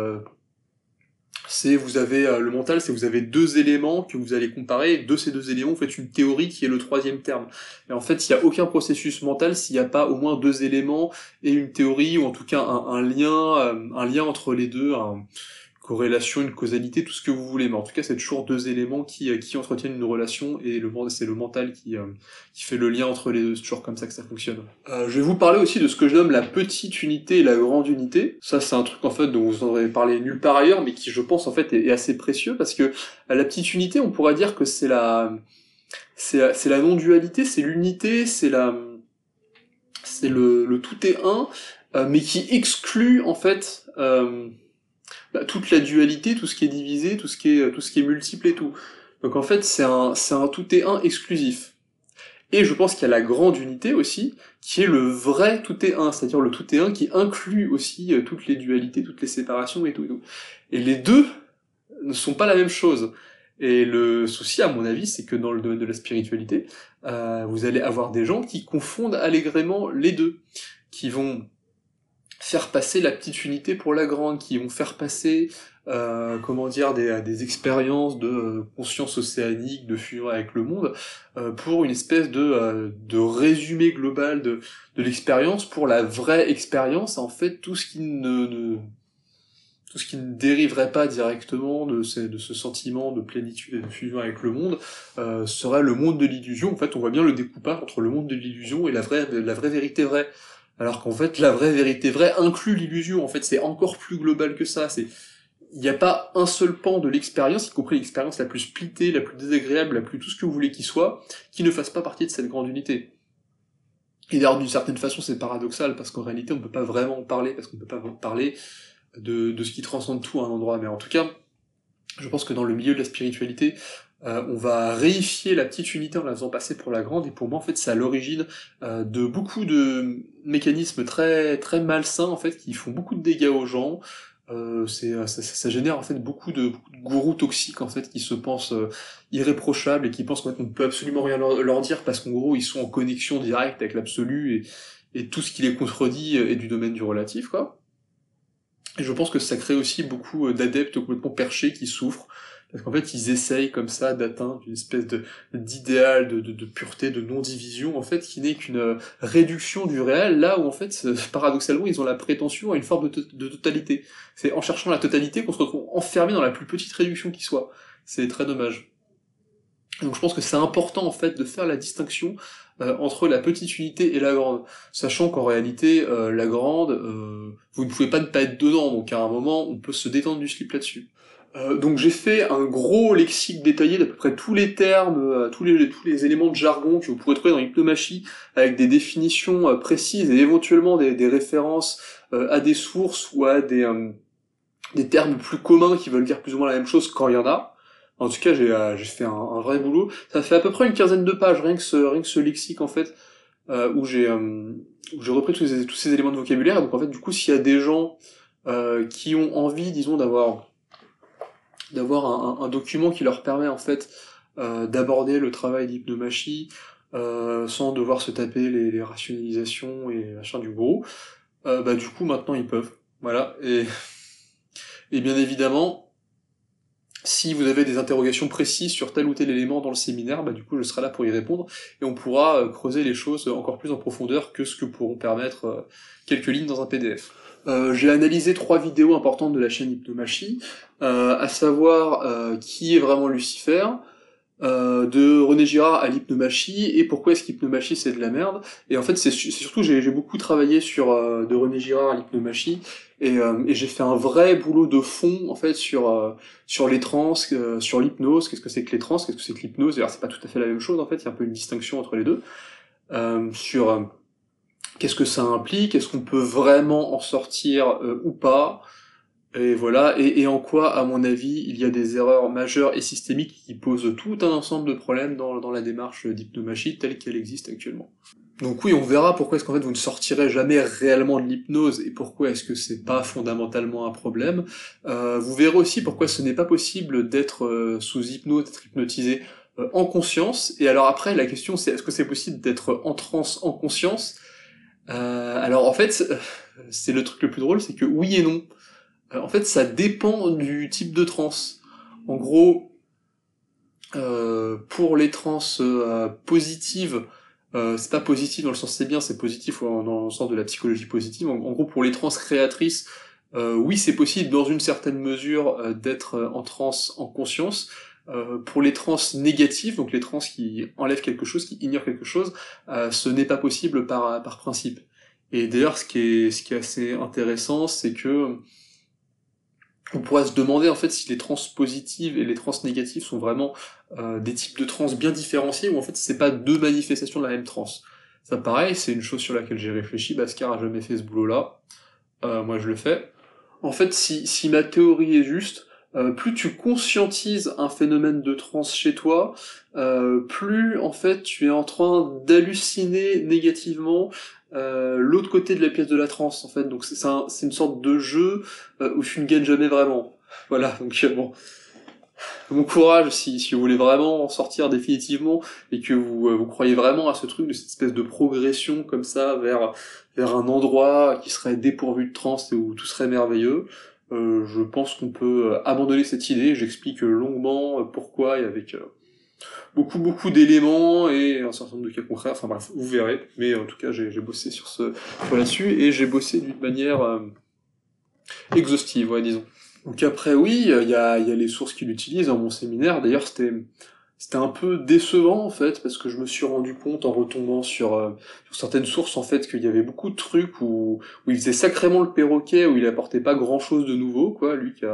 vous avez le mental, c'est vous avez deux éléments que vous allez comparer, et de ces deux éléments, vous faites une théorie qui est le troisième terme. Et en fait, il n'y a aucun processus mental s'il n'y a pas au moins deux éléments et une théorie, ou en tout cas un lien entre les deux, corrélation, une causalité, tout ce que vous voulez, mais en tout cas c'est toujours deux éléments qui entretiennent une relation, et c'est le mental qui fait le lien entre les deux, c'est toujours comme ça que ça fonctionne. Je vais vous parler aussi de ce que je nomme la petite unité et la grande unité. Ça c'est un truc en fait dont vous en aurez parlé nulle part ailleurs, mais qui je pense en fait est assez précieux, parce que la petite unité, on pourrait dire que c'est la non-dualité, c'est l'unité, c'est le tout est un, mais qui exclut en fait toute la dualité, tout ce qui est divisé, tout ce qui est multiple et tout. Donc en fait, c'est un tout et un exclusif. Et je pense qu'il y a la grande unité aussi, qui est le vrai tout et un, c'est-à-dire le tout et un qui inclut aussi toutes les dualités, toutes les séparations et tout et tout. Et les deux ne sont pas la même chose. Et le souci, à mon avis, c'est que dans le domaine de la spiritualité, vous allez avoir des gens qui confondent allègrement les deux, qui vont faire passer la petite unité pour la grande, qui vont faire passer des expériences de conscience océanique, de fusion avec le monde, pour une espèce de résumé global de l'expérience, pour la vraie expérience, en fait, tout ce qui ne dériverait pas directement de ce sentiment de plénitude et de fusion avec le monde, serait le monde de l'illusion. En fait, on voit bien le découpage entre le monde de l'illusion et la vraie vérité vraie. Alors qu'en fait, la vraie vérité vraie inclut l'illusion. En fait, c'est encore plus global que ça. Il n'y a pas un seul pan de l'expérience, y compris l'expérience la plus splittée, la plus désagréable, la plus tout ce que vous voulez qu'il soit, qui ne fasse pas partie de cette grande unité. Et d'ailleurs, d'une certaine façon, c'est paradoxal, parce qu'en réalité, on ne peut pas vraiment en parler, parce qu'on ne peut pas parler de ce qui transcende tout à un endroit. Mais en tout cas, je pense que dans le milieu de la spiritualité, on va réifier la petite unité en la faisant passer pour la grande, et pour moi, en fait, c'est à l'origine de beaucoup de mécanismes très très malsains, en fait, qui font beaucoup de dégâts aux gens. Ça génère en fait beaucoup de gourous toxiques en fait qui se pensent irréprochables et qui pensent qu'on ne peut absolument rien leur dire parce qu'en gros ils sont en connexion directe avec l'absolu, et tout ce qui les contredit est du domaine du relatif, quoi. Et je pense que ça crée aussi beaucoup d'adeptes complètement perchés qui souffrent, parce qu'en fait ils essayent comme ça d'atteindre une espèce d'idéal de pureté, de non-division, en fait, qui n'est qu'une réduction du réel, là où en fait, paradoxalement, ils ont la prétention à une forme de totalité. C'est en cherchant la totalité qu'on se retrouve enfermé dans la plus petite réduction qui soit. C'est très dommage. Donc je pense que c'est important en fait de faire la distinction entre la petite unité et la grande, sachant qu'en réalité la grande, vous ne pouvez pas ne pas être dedans, donc à un moment on peut se détendre du slip là-dessus. Donc j'ai fait un gros lexique détaillé d'à peu près tous les termes, tous les éléments de jargon que vous pourrez trouver dans l'hypnomachie, avec des définitions précises et éventuellement des références à des sources ou à des termes plus communs qui veulent dire plus ou moins la même chose quand il y en a. En tout cas, j'ai fait un vrai boulot. Ça fait à peu près une quinzaine de pages, rien que ce lexique en fait, où j'ai repris tous ces éléments de vocabulaire. Et donc en fait, du coup, s'il y a des gens qui ont envie, disons, d'avoir un document qui leur permet en fait d'aborder le travail d'hypnomachie sans devoir se taper les rationalisations et machin du gros, bah du coup maintenant ils peuvent. Voilà. Et bien évidemment, si vous avez des interrogations précises sur tel ou tel élément dans le séminaire, bah du coup je serai là pour y répondre et on pourra creuser les choses encore plus en profondeur que ce que pourront permettre quelques lignes dans un PDF. J'ai analysé 3 vidéos importantes de la chaîne Hypnomachie, à savoir qui est vraiment Lucifer, de René Girard à l'hypnomachie, et pourquoi est-ce qu'hypnomachie c'est de la merde. Et en fait c'est surtout j'ai beaucoup travaillé sur de René Girard à l'hypnomachie, et j'ai fait un vrai boulot de fond en fait sur les trans, sur l'hypnose, qu'est-ce que c'est que les trans, qu'est-ce que c'est que l'hypnose. Alors c'est pas tout à fait la même chose en fait, il y a un peu une distinction entre les deux, sur qu'est-ce que ça implique, est-ce qu'on peut vraiment en sortir ou pas. Et voilà, et en quoi, à mon avis, il y a des erreurs majeures et systémiques qui posent tout un ensemble de problèmes dans la démarche d'hypnomachie telle qu'elle existe actuellement. Donc oui, on verra pourquoi est-ce qu'en fait vous ne sortirez jamais réellement de l'hypnose et pourquoi est-ce que c'est pas fondamentalement un problème. Vous verrez aussi pourquoi ce n'est pas possible d'être sous hypnose, d'être hypnotisé en conscience. Et alors après, la question c'est est-ce que c'est possible d'être en transe en conscience. Alors en fait, c'est le truc le plus drôle, c'est que oui et non. En fait, ça dépend du type de transe. En gros, pour les trans positives, c'est pas positif dans le sens c'est bien, c'est positif dans le sens de la psychologie positive. En gros, pour les trans créatrices, oui, c'est possible dans une certaine mesure d'être en transe en conscience. Pour les trans négatives, donc les trans qui enlèvent quelque chose, qui ignorent quelque chose, ce n'est pas possible par principe. Et d'ailleurs, ce qui est assez intéressant, c'est que on pourrait se demander en fait si les trans positives et les trans négatives sont vraiment des types de trans bien différenciés ou en fait c'est pas deux manifestations de la même trans. Ça pareil, c'est une chose sur laquelle j'ai réfléchi, Bhaskar a jamais fait ce boulot-là, moi je le fais. En fait, si ma théorie est juste, plus tu conscientises un phénomène de trans chez toi, plus en fait tu es en train d'halluciner négativement l'autre côté de la pièce de la transe en fait. Donc c'est une sorte de jeu où tu ne gagnes jamais vraiment. Voilà, donc bon, bon courage si vous voulez vraiment en sortir définitivement et que vous croyez vraiment à ce truc de cette espèce de progression comme ça vers un endroit qui serait dépourvu de transe et où tout serait merveilleux. Je pense qu'on peut abandonner cette idée. J'explique longuement pourquoi et avec beaucoup d'éléments et un certain nombre de cas concrets. Enfin bref, vous verrez. Mais en tout cas, j'ai bossé sur là-dessus et j'ai bossé d'une manière exhaustive, ouais, disons. Donc après, oui, il y a les sources qu'il utilise dans mon séminaire. D'ailleurs, c'était un peu décevant en fait parce que je me suis rendu compte en retombant sur certaines sources en fait qu'il y avait beaucoup de trucs où il faisait sacrément le perroquet, où il apportait pas grand chose de nouveau, quoi.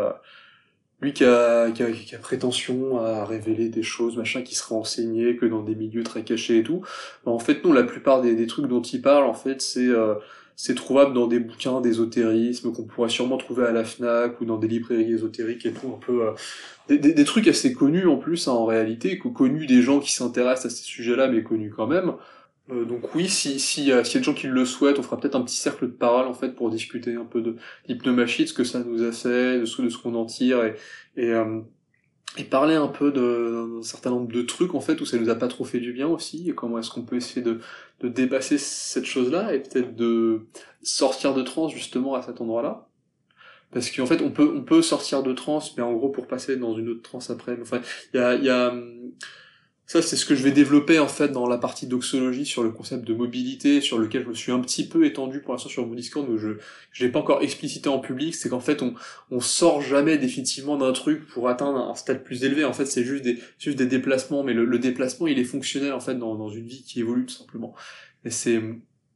Lui qui a prétention à révéler des choses, machin, qui seraient enseignées que dans des milieux très cachés et tout. Ben, en fait, non, la plupart des trucs dont il parle, en fait, c'est trouvable dans des bouquins d'ésotérisme qu'on pourrait sûrement trouver à la FNAC ou dans des librairies ésotériques et tout, un peu des trucs assez connus en plus, hein, en réalité, connus des gens qui s'intéressent à ces sujets-là, mais connus quand même. Donc oui, s'il y a des gens qui le souhaitent, on fera peut-être un petit cercle de parole en fait pour discuter un peu de l'hypnomachie, de ce que ça nous a fait, de ce qu'on en tire et, euh, et parler un peu d'un certain nombre de trucs en fait où ça nous a pas trop fait du bien aussi et comment est-ce qu'on peut essayer de dépasser cette chose-là et peut-être de sortir de transe justement à cet endroit-là. Parce qu'en fait, on peut sortir de transe, mais en gros pour passer dans une autre transe après. Enfin, il y a ça, c'est ce que je vais développer en fait dans la partie doxologie sur le concept de mobilité, sur lequel je me suis un petit peu étendu pour l'instant sur mon Discord, mais je l'ai pas encore explicité en public. C'est qu'en fait, on sort jamais définitivement d'un truc pour atteindre un stade plus élevé. En fait, c'est juste des déplacements, mais le déplacement, il est fonctionnel en fait dans une vie qui évolue tout simplement. Et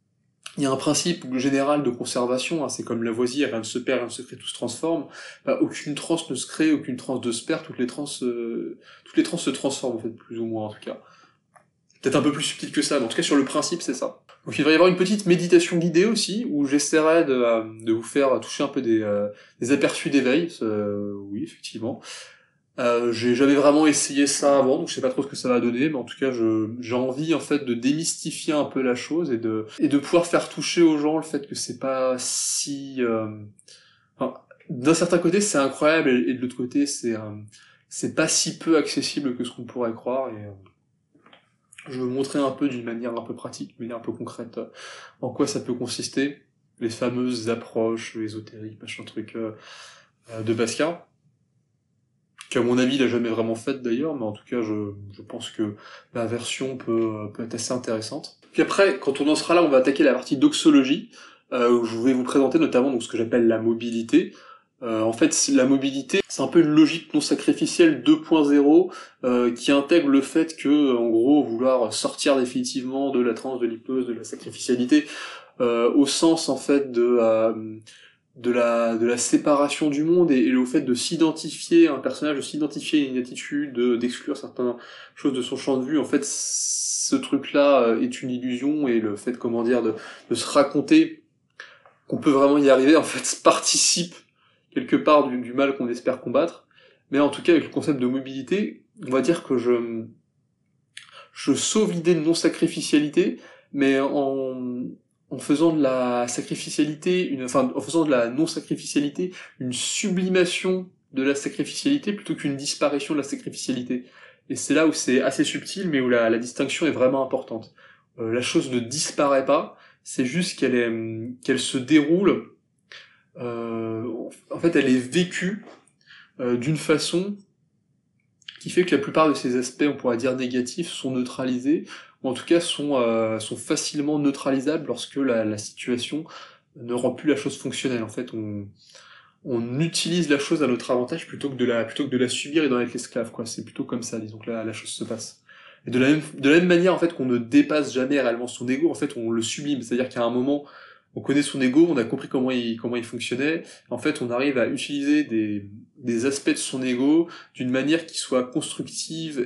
il y a un principe général de conservation, hein, c'est comme Lavoisier, rien ne se perd, rien ne se crée, tout se transforme. Bah, aucune transe ne se crée, aucune transe ne se perd, toutes les transes se transforment, en fait, plus ou moins, en tout cas. Peut-être un peu plus subtil que ça, mais en tout cas, sur le principe, c'est ça. Donc il va y avoir une petite méditation guidée aussi, où j'essaierai de vous faire toucher un peu des aperçus d'éveil, oui, effectivement. J'ai jamais vraiment essayé ça avant, donc je sais pas trop ce que ça va donner, mais en tout cas, j'ai envie en fait de démystifier un peu la chose et de pouvoir faire toucher aux gens le fait que c'est pas si, enfin, d'un certain côté c'est incroyable et de l'autre côté c'est pas si peu accessible que ce qu'on pourrait croire et je veux montrer un peu d'une manière un peu pratique, d'une manière un peu concrète, en quoi ça peut consister, les fameuses approches ésotériques, machin truc de Pascal. Qu'à mon avis il a jamais vraiment faite d'ailleurs, mais en tout cas je pense que la version peut être assez intéressante. Puis après, quand on en sera là, on va attaquer la partie doxologie, où je vais vous présenter notamment donc, ce que j'appelle la mobilité. En fait, la mobilité, c'est un peu une logique non sacrificielle 2.0 qui intègre le fait que, en gros, vouloir sortir définitivement de la transe, de l'hypnose, de la sacrificialité, au sens en fait de la séparation du monde et le fait de s'identifier à un personnage, de s'identifier à une attitude, d'exclure certaines choses de son champ de vue, en fait, ce truc-là est une illusion et le fait, comment dire, de se raconter qu'on peut vraiment y arriver, en fait, participe quelque part du mal qu'on espère combattre. Mais en tout cas, avec le concept de mobilité, on va dire que je sauve l'idée de non-sacrificialité, mais en faisant de la sacrificialité, en faisant de la non-sacrificialité une sublimation de la sacrificialité plutôt qu'une disparition de la sacrificialité. Et c'est là où c'est assez subtil, mais où la distinction est vraiment importante. La chose ne disparaît pas, c'est juste qu'elle se déroule. En fait, elle est vécue d'une façon qui fait que la plupart de ces aspects, on pourrait dire négatifs, sont neutralisés, ou en tout cas sont facilement neutralisables lorsque la situation ne rend plus la chose fonctionnelle. En fait, on utilise la chose à notre avantage plutôt que de la subir et d'en être l'esclave, quoi. C'est plutôt comme ça, disons que la chose se passe. Et de la même manière, en fait, qu'on ne dépasse jamais réellement son ego, en fait, on le sublime. C'est-à-dire qu'à un moment, on connaît son ego, on a compris comment il fonctionnait. En fait, on arrive à utiliser des aspects de son ego d'une manière qui soit constructive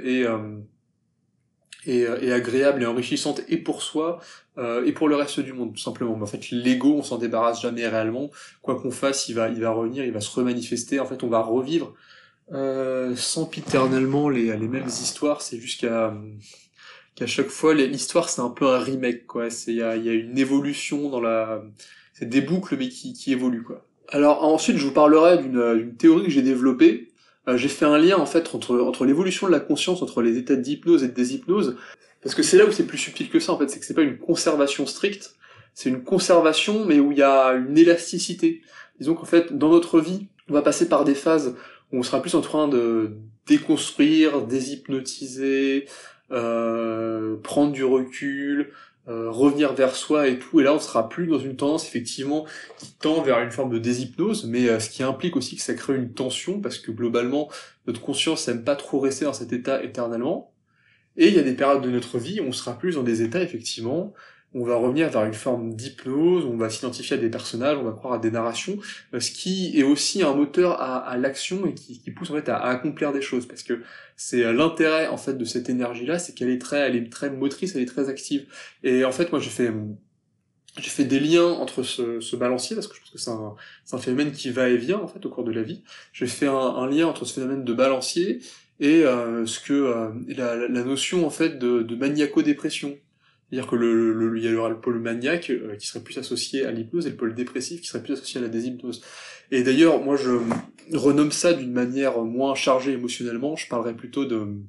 et agréable et enrichissante et pour soi et pour le reste du monde, tout simplement. Mais en fait, l'ego, on s'en débarrasse jamais réellement. Quoi qu'on fasse, il va revenir, il va se remanifester. En fait, on va revivre sempiternellement les mêmes histoires. C'est juste qu'à chaque fois, l'histoire, c'est un peu un remake, quoi. Il y a une évolution c'est des boucles, mais qui évoluent, quoi. Alors, ensuite, je vous parlerai d'une théorie que j'ai développée. J'ai fait un lien, en fait, entre l'évolution de la conscience, entre les états d'hypnose et de déshypnose, parce que c'est là où c'est plus subtil que ça, en fait, c'est que c'est pas une conservation stricte, c'est une conservation, mais où il y a une élasticité. Disons qu'en fait, dans notre vie, on va passer par des phases où on sera plus en train de déconstruire, déshypnotiser, prendre du recul, revenir vers soi et tout, et là on sera plus dans une tendance effectivement qui tend vers une forme de déshypnose, mais ce qui implique aussi que ça crée une tension, parce que globalement notre conscience n'aime pas trop rester dans cet état éternellement, et il y a des périodes de notre vie où on sera plus dans des états effectivement, où on va revenir vers une forme d'hypnose, où on va s'identifier à des personnages, on va croire à des narrations, ce qui est aussi un moteur à l'action et qui pousse en fait à accomplir des choses, parce que c'est l'intérêt en fait de cette énergie-là, c'est elle est très motrice, elle est très active. Et en fait, moi j'ai fait des liens entre ce balancier, parce que je pense que c'est un phénomène qui va et vient en fait au cours de la vie. J'ai fait un lien entre ce phénomène de balancier et la notion en fait de maniaco-dépression. C'est-à-dire que il y aura le pôle maniaque qui serait plus associé à l'hypnose et le pôle dépressif qui serait plus associé à la déshypnose. Et d'ailleurs, moi je renomme ça d'une manière moins chargée émotionnellement, je parlerais plutôt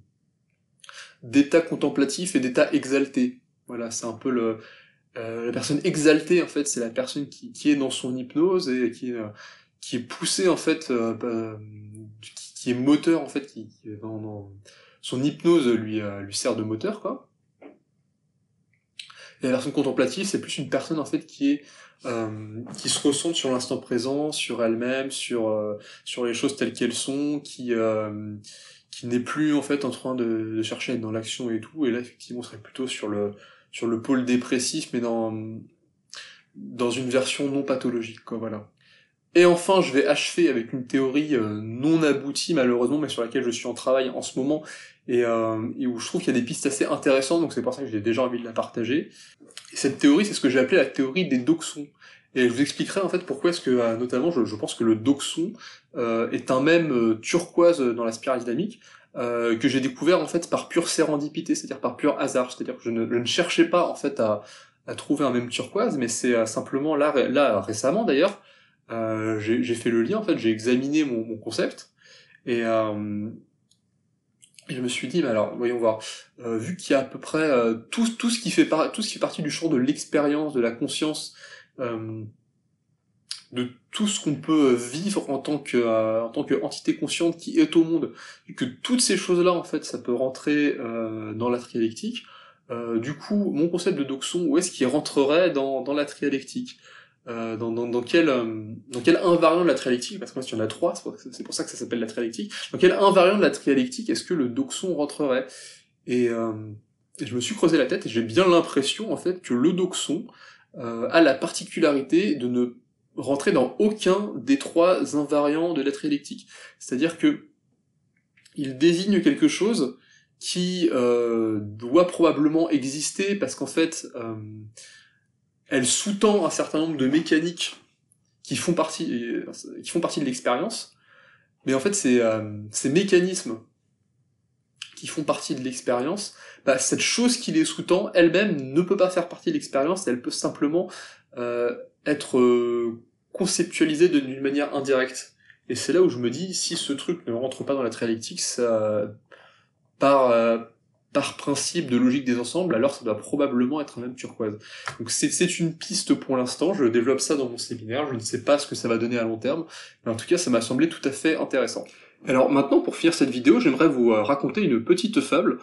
d'état contemplatif et d'état exalté. Voilà, c'est un peu la personne exaltée, en fait, c'est la personne qui est dans son hypnose et qui est poussée, en fait, qui est moteur, en fait, qui est son hypnose lui sert de moteur, quoi. Et la personne contemplative, c'est plus une personne, en fait, qui se recentre sur l'instant présent, sur elle-même, sur les choses telles qu'elles sont, qui n'est plus, en fait, en train de chercher à être dans l'action et tout. Et là, effectivement, on serait plutôt sur le pôle dépressif, mais dans une version non pathologique, quoi, voilà. Et enfin, je vais achever avec une théorie non aboutie malheureusement, mais sur laquelle je suis en travail en ce moment, et où je trouve qu'il y a des pistes assez intéressantes, donc c'est pour ça que j'ai déjà envie de la partager. Et cette théorie, c'est ce que j'ai appelé la théorie des doxons. Et je vous expliquerai en fait pourquoi est-ce que, notamment, je pense que le doxon est un mème turquoise dans la spirale dynamique, que j'ai découvert en fait par pure sérendipité, c'est-à-dire par pur hasard. C'est-à-dire que je ne cherchais pas en fait à trouver un mème turquoise, mais c'est simplement là récemment d'ailleurs, j'ai fait le lien en fait, j'ai examiné mon concept et je me suis dit, mais alors, voyons voir, vu qu'il y a à peu près tout ce qui fait tout ce qui fait partie du champ de l'expérience, de la conscience, euh, de tout ce qu'on peut vivre en tant que entité consciente qui est au monde, et que toutes ces choses-là, en fait, ça peut rentrer dans la trialectique. Du coup, mon concept de doxon, où est-ce qu'il rentrerait dans la trialectique dans quel invariant de la trialectique, parce que moi, il y en a trois, c'est pour ça que ça s'appelle la trialectique, dans quel invariant de la trialectique est-ce que le doxon rentrerait et, euh, et je me suis creusé la tête, et j'ai bien l'impression, en fait, que le doxon a la particularité de ne rentrer dans aucun des trois invariants de la trialectique. C'est-à-dire que il désigne quelque chose qui doit probablement exister, parce qu'en fait, elle sous-tend un certain nombre de mécaniques qui font partie de l'expérience, mais en fait, ces mécanismes qui font partie de l'expérience, bah, cette chose qui les sous-tend, elle-même ne peut pas faire partie de l'expérience, elle peut simplement être conceptualisée d'une manière indirecte. Et c'est là où je me dis, si ce truc ne rentre pas dans la trialectique, ça, par, euh, par principe de logique des ensembles, alors ça doit probablement être un même turquoise. Donc c'est une piste pour l'instant, je développe ça dans mon séminaire, je ne sais pas ce que ça va donner à long terme, mais en tout cas ça m'a semblé tout à fait intéressant. Alors maintenant, pour finir cette vidéo, j'aimerais vous raconter une petite fable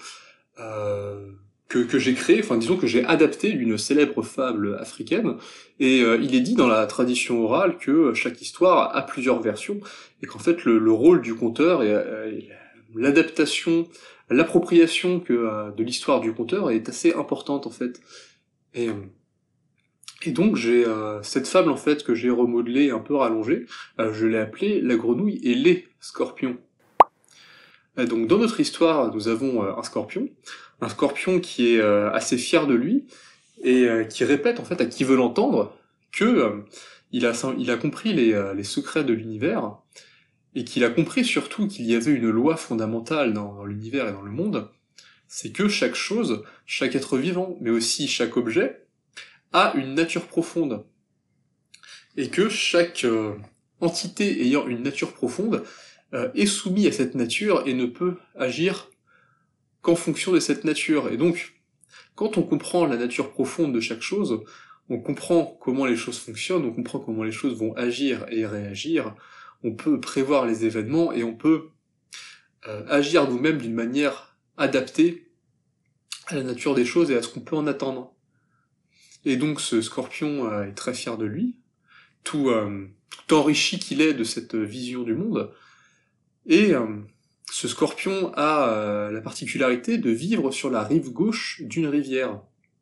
que j'ai créée, enfin disons que j'ai adaptée d'une célèbre fable africaine, et il est dit dans la tradition orale que chaque histoire a plusieurs versions, et qu'en fait le rôle du conteur et l'adaptation, l'appropriation de l'histoire du conteur est assez importante en fait. Et, euh, et donc j'ai cette fable en fait que j'ai remodelée, un peu rallongée, je l'ai appelée La grenouille et les scorpions. Donc dans notre histoire, nous avons un scorpion qui est assez fier de lui et qui répète en fait à qui veut l'entendre que il a compris les secrets de l'univers et qu'il a compris surtout qu'il y avait une loi fondamentale dans l'univers et dans le monde, c'est que chaque chose, chaque être vivant, mais aussi chaque objet, a une nature profonde et que chaque entité ayant une nature profonde est soumis à cette nature et ne peut agir qu'en fonction de cette nature. Et donc, quand on comprend la nature profonde de chaque chose, on comprend comment les choses fonctionnent, on comprend comment les choses vont agir et réagir, on peut prévoir les événements et on peut agir nous-mêmes d'une manière adaptée à la nature des choses et à ce qu'on peut en attendre. Et donc ce scorpion est très fier de lui, tout enrichi qu'il est de cette vision du monde, et ce scorpion a la particularité de vivre sur la rive gauche d'une rivière,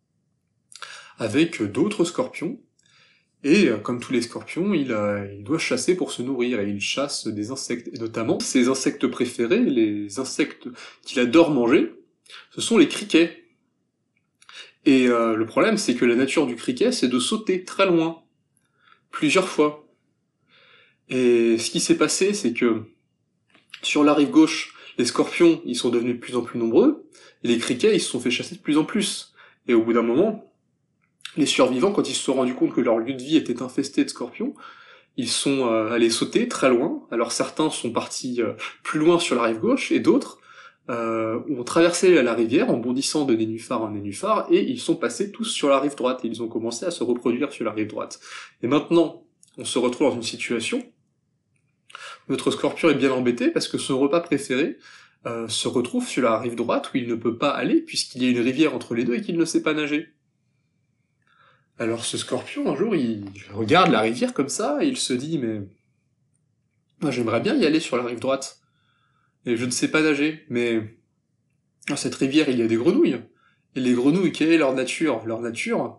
avec d'autres scorpions, et comme tous les scorpions, il doit chasser pour se nourrir, et il chasse des insectes, et notamment ses insectes préférés, les insectes qu'il adore manger, ce sont les criquets. Et le problème, c'est que la nature du criquet, c'est de sauter très loin, plusieurs fois. Et ce qui s'est passé, c'est que sur la rive gauche, les scorpions, ils sont devenus de plus en plus nombreux, et les criquets, ils se sont fait chasser de plus en plus. Et au bout d'un moment, les survivants, quand ils se sont rendus compte que leur lieu de vie était infesté de scorpions, ils sont allés sauter très loin. Alors certains sont partis plus loin sur la rive gauche, et d'autres ont traversé la rivière en bondissant de nénuphar en nénuphar, et ils sont passés tous sur la rive droite, et ils ont commencé à se reproduire sur la rive droite. Et maintenant, on se retrouve dans une situation notre scorpion est bien embêté parce que son repas préféré se retrouve sur la rive droite où il ne peut pas aller puisqu'il y a une rivière entre les deux et qu'il ne sait pas nager. Alors ce scorpion, un jour, il regarde la rivière comme ça et il se dit mais moi j'aimerais bien y aller sur la rive droite. Et je ne sais pas nager, mais dans cette rivière il y a des grenouilles. Et les grenouilles, quelle est leur nature? Leur nature,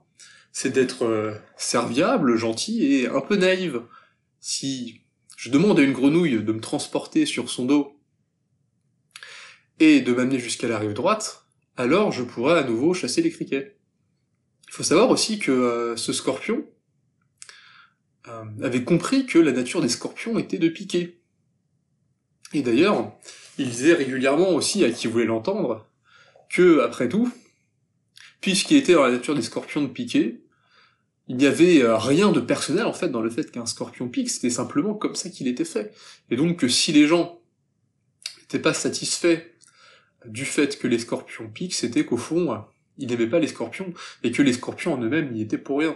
c'est d'être serviable, gentil et un peu naïve. Si je demande à une grenouille de me transporter sur son dos et de m'amener jusqu'à la rive droite, alors je pourrais à nouveau chasser les criquets. Il faut savoir aussi que ce scorpion avait compris que la nature des scorpions était de piquer. Et d'ailleurs, il disait régulièrement aussi à qui voulait l'entendre que, après tout, puisqu'il était dans la nature des scorpions de piquer, il n'y avait rien de personnel en fait dans le fait qu'un scorpion pique, c'était simplement comme ça qu'il était fait. Et donc que si les gens n'étaient pas satisfaits du fait que les scorpions piquent, c'était qu'au fond, ils n'aimaient pas les scorpions, et que les scorpions en eux-mêmes n'y étaient pour rien.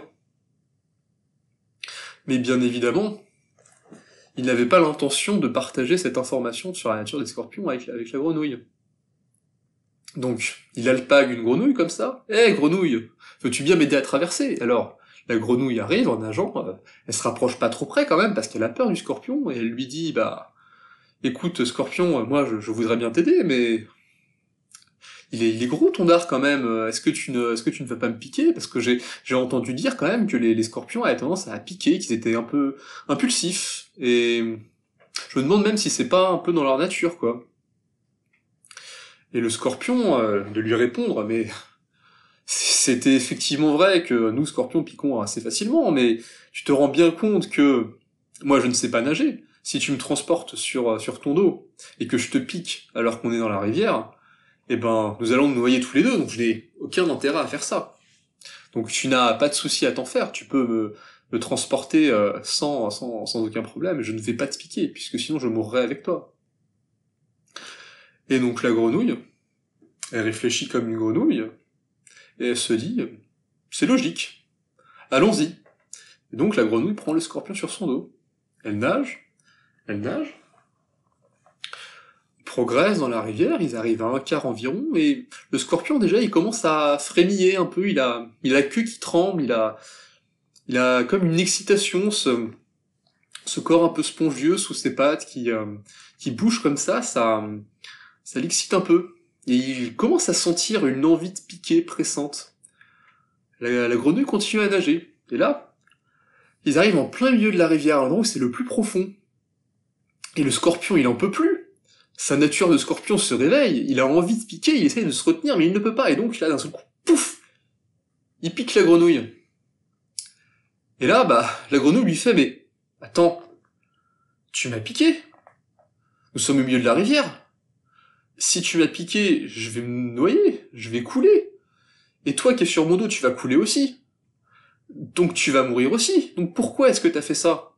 Mais bien évidemment, il n'avait pas l'intention de partager cette information sur la nature des scorpions avec la grenouille. Donc, il alpague une grenouille comme ça. « Hé, grenouille, veux-tu bien m'aider à traverser ?» Alors, la grenouille arrive en nageant, elle se rapproche pas trop près quand même, parce qu'elle a peur du scorpion, et elle lui dit « Bah, écoute, scorpion, moi je voudrais bien t'aider, mais... Il est gros ton dard quand même, est-ce que tu ne vas pas me piquer? Parce que j'ai entendu dire quand même que les scorpions avaient tendance à piquer, qu'ils étaient un peu impulsifs, et je me demande même si c'est pas un peu dans leur nature, quoi. » Et le scorpion, de lui répondre, mais c'était effectivement vrai que nous, scorpions, piquons assez facilement, mais tu te rends bien compte que moi je ne sais pas nager. Si tu me transportes sur ton dos, et que je te pique alors qu'on est dans la rivière, eh ben, nous allons nous noyer tous les deux, donc je n'ai aucun intérêt à faire ça. Donc tu n'as pas de souci à t'en faire, tu peux me transporter sans aucun problème, je ne vais pas te piquer, puisque sinon je mourrai avec toi. Et donc la grenouille, elle réfléchit comme une grenouille, et elle se dit, c'est logique, allons-y. Et donc la grenouille prend le scorpion sur son dos. Elle nage, progresse dans la rivière, ils arrivent à un quart environ, et le scorpion déjà il commence à frémiller un peu, il a la queue qui tremble, il a comme une excitation, ce corps un peu spongieux sous ses pattes qui bouge comme ça l'excite un peu. Et il commence à sentir une envie de piquer pressante. La grenouille continue à nager. Et là, ils arrivent en plein milieu de la rivière, à l'endroit où c'est le plus profond. Et le scorpion, il en peut plus. Sa nature de scorpion se réveille, il a envie de piquer, il essaye de se retenir, mais il ne peut pas. Et donc, là, d'un seul coup, pouf, il pique la grenouille. Et là, la grenouille lui fait, mais, attends, tu m'as piqué. Nous sommes au milieu de la rivière. Si tu m'as piqué, je vais me noyer, je vais couler. Et toi qui es sur mon dos, tu vas couler aussi. Donc tu vas mourir aussi. Donc pourquoi est-ce que t'as fait ça?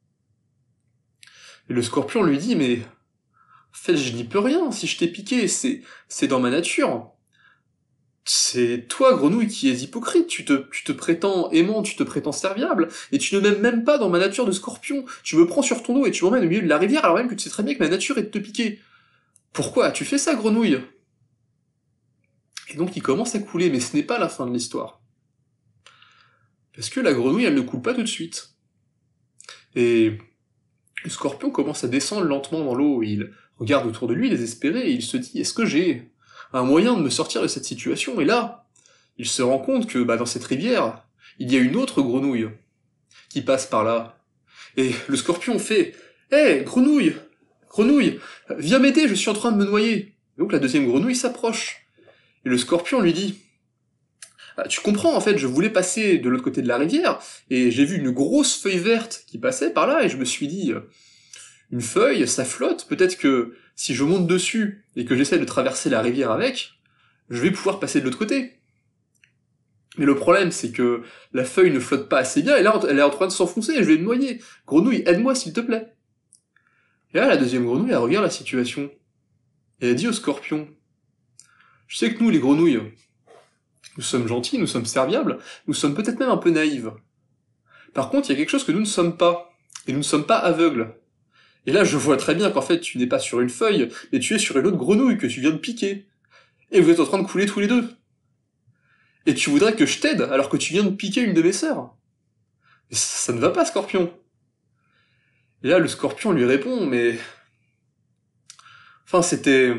Et le scorpion lui dit, mais... En fait, je n'y peux rien, si je t'ai piqué, c'est dans ma nature. C'est toi, grenouille, qui es hypocrite, tu te prétends aimant, tu te prétends serviable, et tu ne m'aimes même pas dans ma nature de scorpion. Tu me prends sur ton dos et tu m'emmènes au milieu de la rivière alors même que tu sais très bien que ma nature est de te piquer. Pourquoi as-tu fait ça, grenouille? Et donc il commence à couler, mais ce n'est pas la fin de l'histoire. Parce que la grenouille, elle ne coule pas tout de suite. Et le scorpion commence à descendre lentement dans l'eau, il regarde autour de lui désespéré, et il se dit, est-ce que j'ai un moyen de me sortir de cette situation? Et là, il se rend compte que dans cette rivière, il y a une autre grenouille qui passe par là. Et le scorpion fait, hé, grenouille, viens m'aider, je suis en train de me noyer. Et donc la deuxième grenouille s'approche. Et le scorpion lui dit, tu comprends, en fait, je voulais passer de l'autre côté de la rivière, et j'ai vu une grosse feuille verte qui passait par là, et je me suis dit, une feuille, ça flotte, peut-être que si je monte dessus, et que j'essaie de traverser la rivière avec, je vais pouvoir passer de l'autre côté. Mais le problème, c'est que la feuille ne flotte pas assez bien, et là, elle est en train de s'enfoncer, et je vais me noyer. Grenouille, aide-moi, s'il te plaît. Et là, la deuxième grenouille, elle regarde la situation, et elle dit au scorpion, je sais que nous, les grenouilles, nous sommes gentils, nous sommes serviables, nous sommes peut-être même un peu naïves. Par contre, il y a quelque chose que nous ne sommes pas, et nous ne sommes pas aveugles. Et là, je vois très bien qu'en fait, tu n'es pas sur une feuille, mais tu es sur une autre grenouille que tu viens de piquer. Et vous êtes en train de couler tous les deux. Et tu voudrais que je t'aide, alors que tu viens de piquer une de mes sœurs. Mais ça ne va pas, Scorpion. Et là, le Scorpion lui répond, mais... Enfin, c'était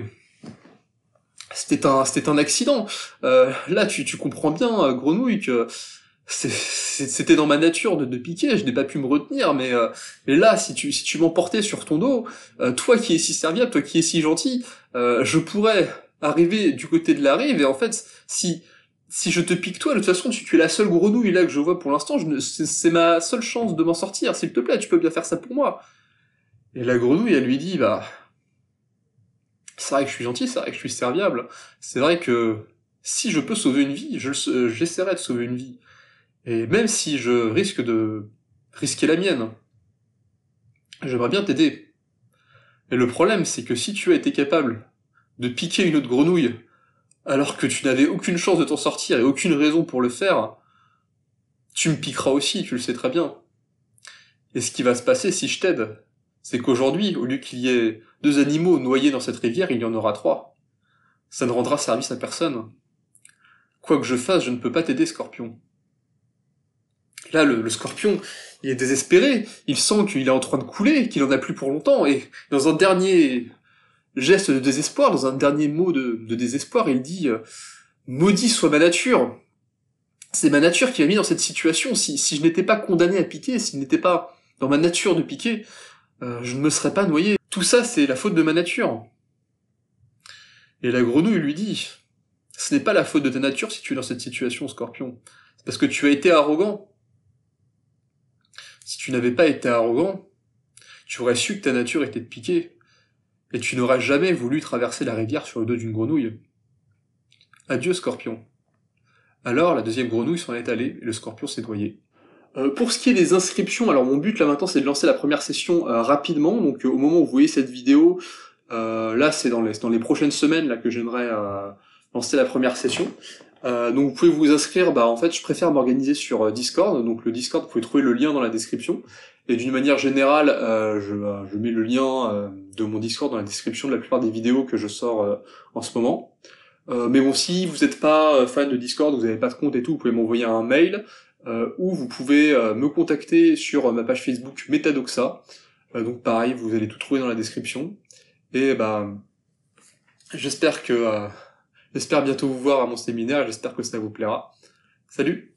un accident. Là, tu comprends bien, grenouille, que C'était dans ma nature de piquer, je n'ai pas pu me retenir, mais là, si tu m'emportais sur ton dos, toi qui es si serviable, toi qui es si gentil, je pourrais arriver du côté de la rive, et en fait, si je te pique toi, de toute façon, tu es la seule grenouille là que je vois pour l'instant, c'est ma seule chance de m'en sortir, s'il te plaît, tu peux bien faire ça pour moi. Et la grenouille, elle lui dit, bah, c'est vrai que je suis gentil, c'est vrai que je suis serviable, c'est vrai que si je peux sauver une vie, j'essaierai de sauver une vie. Et même si je risque de risquer la mienne, j'aimerais bien t'aider. Et le problème, c'est que si tu as été capable de piquer une autre grenouille, alors que tu n'avais aucune chance de t'en sortir et aucune raison pour le faire, tu me piqueras aussi, tu le sais très bien. Et ce qui va se passer si je t'aide, c'est qu'aujourd'hui, au lieu qu'il y ait 2 animaux noyés dans cette rivière, il y en aura 3. Ça ne rendra service à personne. Quoi que je fasse, je ne peux pas t'aider, Scorpion. Là, le Scorpion, il est désespéré, il sent qu'il est en train de couler, qu'il en a plus pour longtemps, et dans un dernier geste de désespoir, dans un dernier mot de désespoir, il dit maudit soit ma nature. C'est ma nature qui m'a mis dans cette situation. Si je n'étais pas condamné à piquer, s'il n'était pas dans ma nature de piquer, je ne me serais pas noyé. Tout ça, c'est la faute de ma nature. Et la grenouille lui dit, ce n'est pas la faute de ta nature si tu es dans cette situation, Scorpion. C'est parce que tu as été arrogant. Si tu n'avais pas été arrogant, tu aurais su que ta nature était de piquer, et tu n'aurais jamais voulu traverser la rivière sur le dos d'une grenouille. Adieu, Scorpion. Alors, la deuxième grenouille s'en est allée, et le Scorpion s'est noyé. Pour ce qui est des inscriptions, alors mon but là maintenant c'est de lancer la première session rapidement, donc au moment où vous voyez cette vidéo, là c'est dans les prochaines semaines là que j'aimerais lancer la première session. Donc vous pouvez vous inscrire, en fait je préfère m'organiser sur Discord, donc le Discord vous pouvez trouver le lien dans la description, et d'une manière générale je mets le lien de mon Discord dans la description de la plupart des vidéos que je sors en ce moment. Mais bon, si vous n'êtes pas fan de Discord, vous n'avez pas de compte et tout, vous pouvez m'envoyer un mail, ou vous pouvez me contacter sur ma page Facebook Metadoxa. Donc pareil, vous allez tout trouver dans la description. Et j'espère bientôt vous voir à mon séminaire, j'espère que ça vous plaira. Salut!